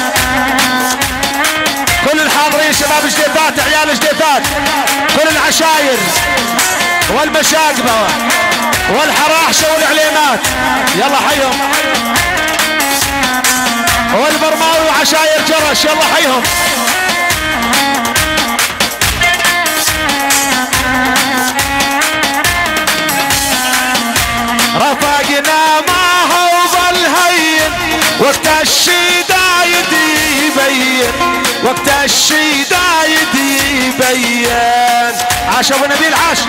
كل الحاضرين شباب جديفات عيال جديفات كل العشاير والمشاقبه والحراحشه والعليمات يلا حيهم. والبرماوي وعشاير جرش يلا حيهم. رفقنا ما هو بالهين وقت الشدايد يبين. وقت الشدايد يبين. عاش ابو نبيل عاش.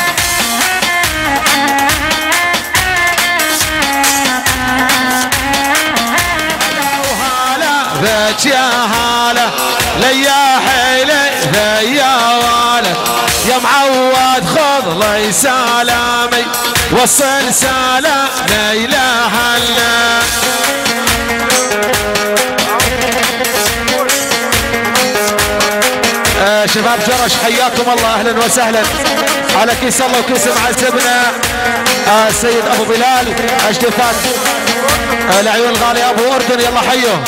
بيت يا هلا ليا حيلي ليا والد يا معود خذ لي سلامي وصل سلامي لهلا. شباب جرش حياكم الله اهلا وسهلا على كيس الله وكيس معزبنا السيد ابو بلال اجدفات العيون الغالي ابو اردن يلا حيه.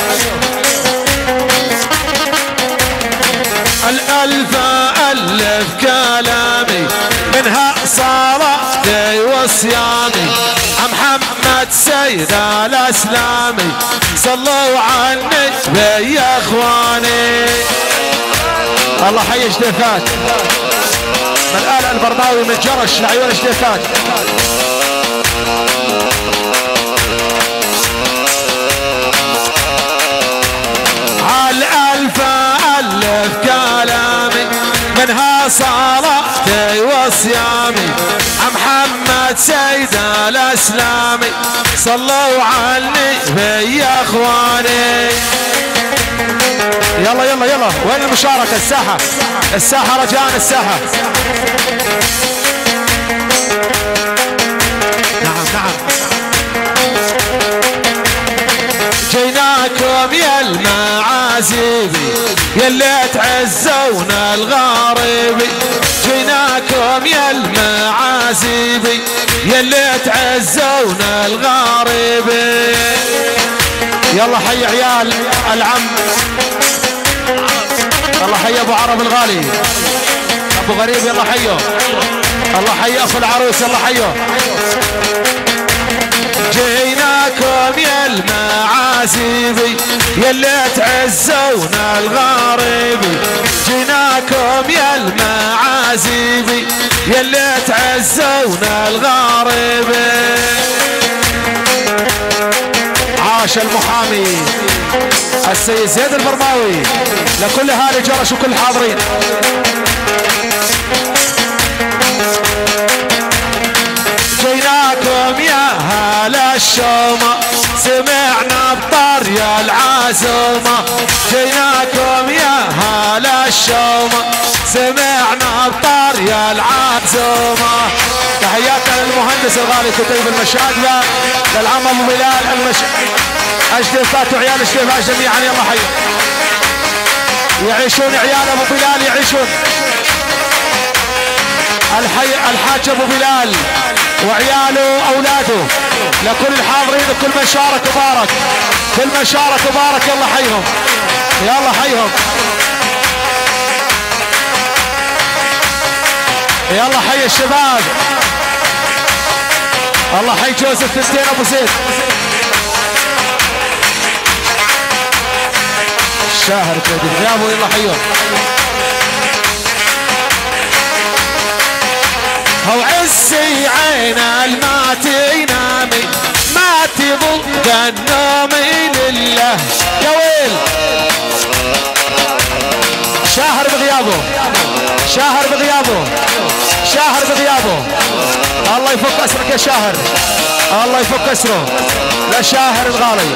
الف كلامي منها صلاتي وصيامي محمد سيد الاسلامي صلوا عني يا اخواني. الله حي جديفات من آل البرماوي من جرش لعيون جديفات. ألف كلامي منها صلاتي وصيامي محمد سيد الاسلامي صلوا عني يا اخواني. يلا يلا يلا وين المشاركة؟ الساحة رجاء الساحة. نعم جيناكم يا المال المعازيبي يلي تعزونا الغاربي جيناكم يا المعازيبي يلي تعزونا الغاربي. يلا حي عيال العم، الله حي ابو عرب الغالي ابو غريب، يلا حيه. الله حي اخو العروس، يلا حيه. جيناكم يا المعازيبي يلي تعزونا الغاربي جيناكم يا المعازيبي يلي تعزونا الغاربي. عاش المحامي السيد زيد البرماوي لكل اهالي جرش وكل الحاضرين. جيناكم يا هلا الشومة سمعنا بطريا العزومة جيناكم يا هلا الشومة سمعنا بطريا العزومة. تحياتنا للمهندس الغالي كتيب المشاهدة للعم ابو بلال اجدفات وعيال الشيفات جميعا، يلا حي يعيشون عيال ابو بلال يعيشون. الحاج ابو بلال وعياله اولاده لكل الحاضرين وكل من شارك وبارك، كل من شارك وبارك، يلا حيهم يلا حيهم. يلا حي الشباب. الله حي جوزيف تنتين ابو زيد الشاهر كريدي غيابه، يلا حيهم. هو عزي عين الماتي نامي ما تضل النوم لله يا ويل. شاهر بغيابه شاهر بغيابه شاهر بغيابه. الله يفك اسرك يا شاهر، الله يفك اسره لشاهر الغالي.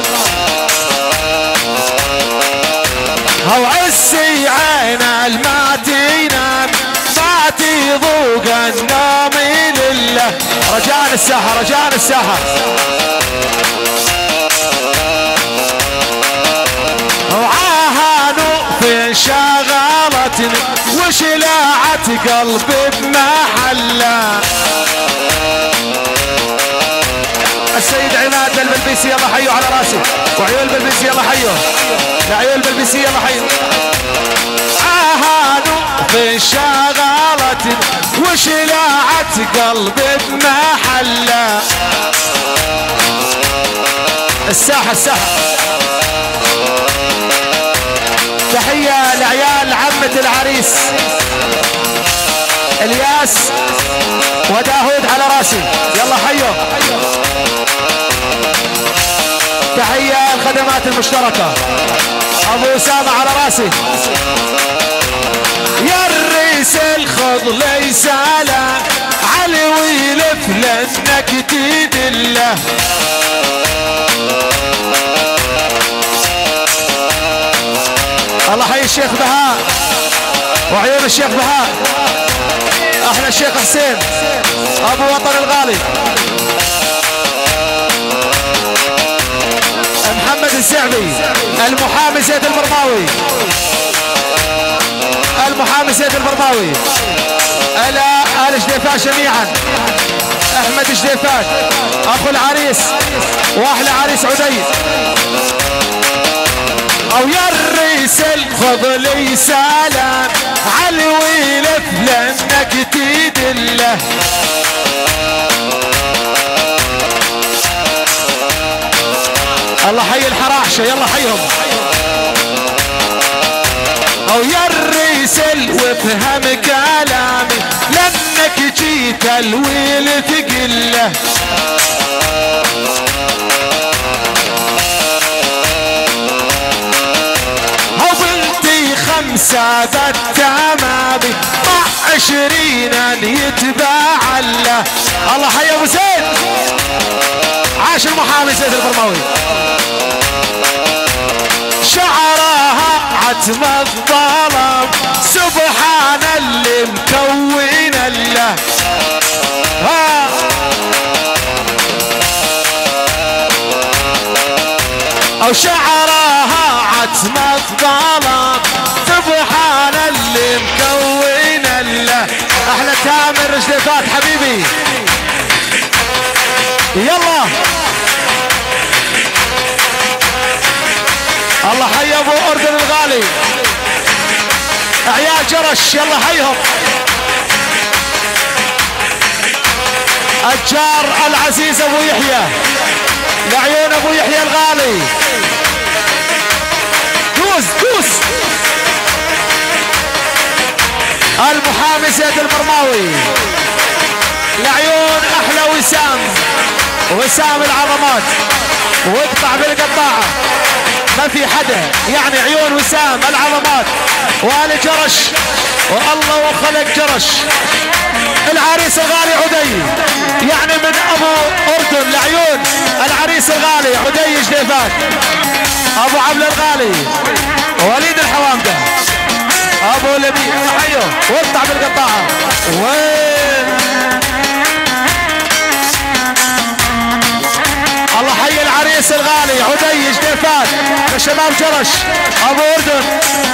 هو عزي عين الماتي نامي ما تضوق النوم لله. رجاء الساحة رجاء الساحة. وعاهانوا في شغالتني وشلاعة قلبي بمحله. السيد عماد البلبيسي يلا حيوا على راسي، وعيون البلبيسي يلا حيوا، لعيون البلبيسي يلا حيوا. عاهانوا في شغالة وشلاعة قلبي بمحله. الساحة الساحة. تحية لعيال عمة العريس الياس وداود على راسي، يلا حيوا. تحية الخدمات المشتركة ابو اسامة على راسي. يا الريس الخض ليس لا علي ويلف لانك تدله. الله حي الشيخ بهاء وعيون الشيخ بهاء. احلى الشيخ حسين ابو وطن الغالي. محمد السعبي المحامي زيد البرماوي، المحامي زيد البرماوي. آل جديفات جميعا. احمد جديفات اخو العريس واحلى عريس عدي. او يا الريس الفضلي سلام علي ويلف لانك تدله. الله حي الحراحشة يلا حيهم. او يا الريس وافهم كلامي لانك جيت الويل تقله. او بنتي 5 بالتمامي مع 20 يتباع له. الله حي ابو زيد. عاش المحامي زيد البرماوي. شعرها عتم الظلام سبحان اللي مكون له. او شعرها عتم افضالك سبحان اللي مكون الله. احلى تامر جديفات حبيبي يلا. الله حي ابو اردن الغالي عيال جرش يلا حيهم. الجار العزيز ابو يحيى لعيون ابو يحيى الغالي. دوس دوس. المحامي زيد المرماوي لعيون احلى وسام وسام العظمات. واقطع بالقطاعه ما في حدا يعني عيون وسام العظمات وآل جرش والله وخلق جرش. العريس الغالي عدي يعني من ابو اردن لعيون العريس الغالي عدي جديفات. ابو عبد الغالي وليد الحوامده ابو لبي حيه واقطع بالقطاعه. وين الله حي العريس الغالي عدي جديفات شباب جرش ابو اردن.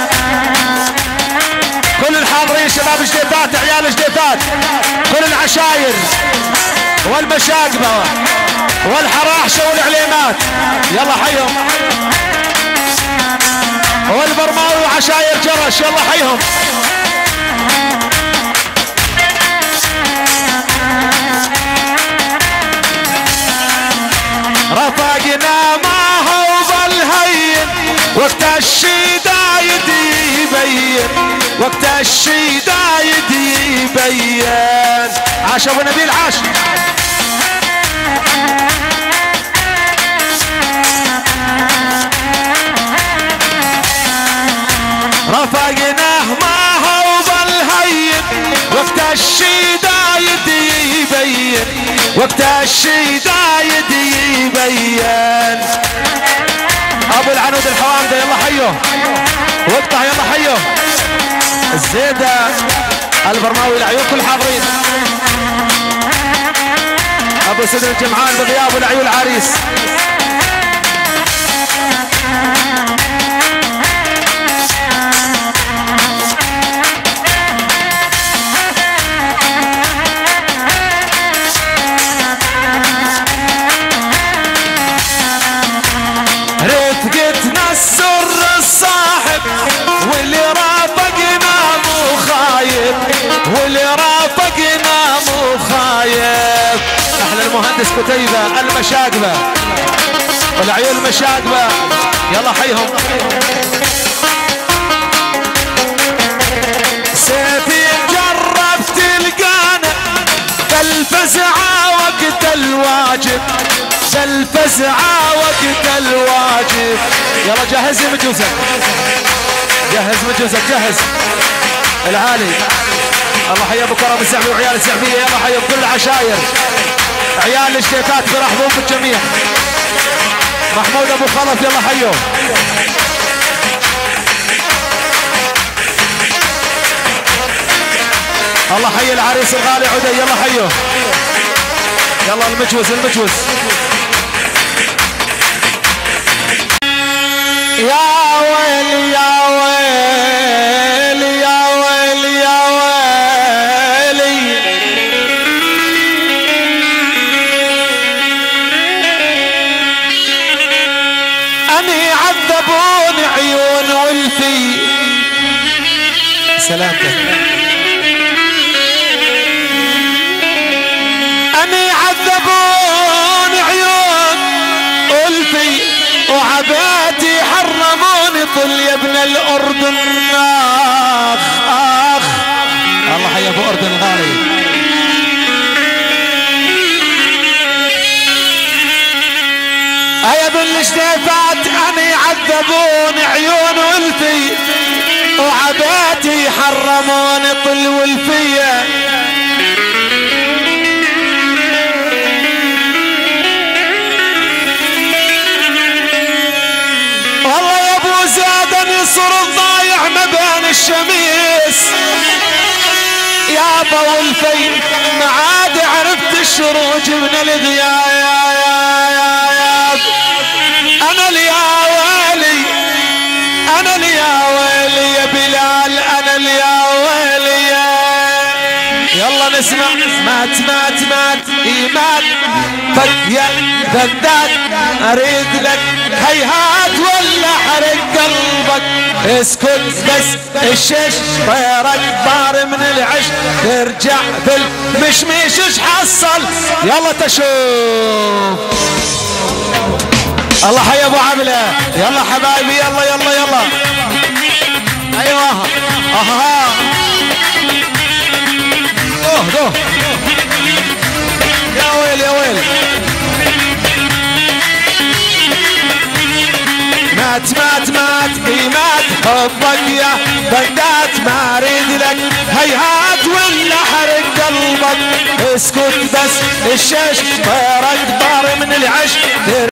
كل الحاضرين شباب جديفات عيال جديفات كل العشاير والمشاقبه والحراحشه والعليمات يلا حيهم. والبرماوي وعشاير جرش يلا حيهم. رفقنا ما هو بالهين وقت الشدايد يبين وقت الشدايد يبين. عاش ابو نبيل عاش. رفقنا ما هو بالهين وقت الشدايد يبين وقت الشدايد يبين. ابو العنود الحوامده يلا حيه واقطع يلا حيه. الزيده البرماوي العيون كل حاضرين. ابو سدر الجمعان بغياب العيون العريس. رفقتنا السر الصاحب واللي رافقنا مو خايب واللي رافقنا مو خايب. احلى المهندس كتيبه المشاقبه والعيون المشاقبه يلا حيهم. سيفي جرب تلقانا فالفزعه وقت الواجب فالفزعه وقت الواجب. يلا جهز مجوزك جهز مجوزك جهز العالي. الله حي ابو كرم الزعمي وعيال الزعميه يلا حي كل العشاير عيال الشيكات برحبوا بالجميع. محمود ابو خلف يلا حيو. الله حي العريس الغالي عدي يلا حيو. يلا المجوز المجوز. يا ويلي يا ويلي يا ويلي يا ويلي أني عذبوني عيون ولفي سلامتك. أني عذبوني عيون ولفي وعباتي حرموني طل يا ابن الأردن. آخ آخ الله حي أبو أردن غالي. يا ابن الجديفات أني عذبوني عيون ولفي وعباتي حرموني طل ولفية. صر الضايع ما بين الشميس يابا والفي ما عاد عرفت الشروج من الغياب. انا اليا ويلي انا يا ويلي يا بلال انا يا ويلي يلا نسمع مات مات مات ايمان فك يا ذداد اريد لك هيهات ولا حرق قلبك اسكت بس الشش طيرك طار من العش ترجع بالمشمش ايش حصل يلا تشوف الله حي ابو عبله يلا حبايبي يلا يلا يلا ايوه اها دوه يا ويل يا ويل مات مات مات مات حبك يا بدات ما اريد لك هيهات ولا حرق قلبك اسكت بس الشش طيرك طار من العش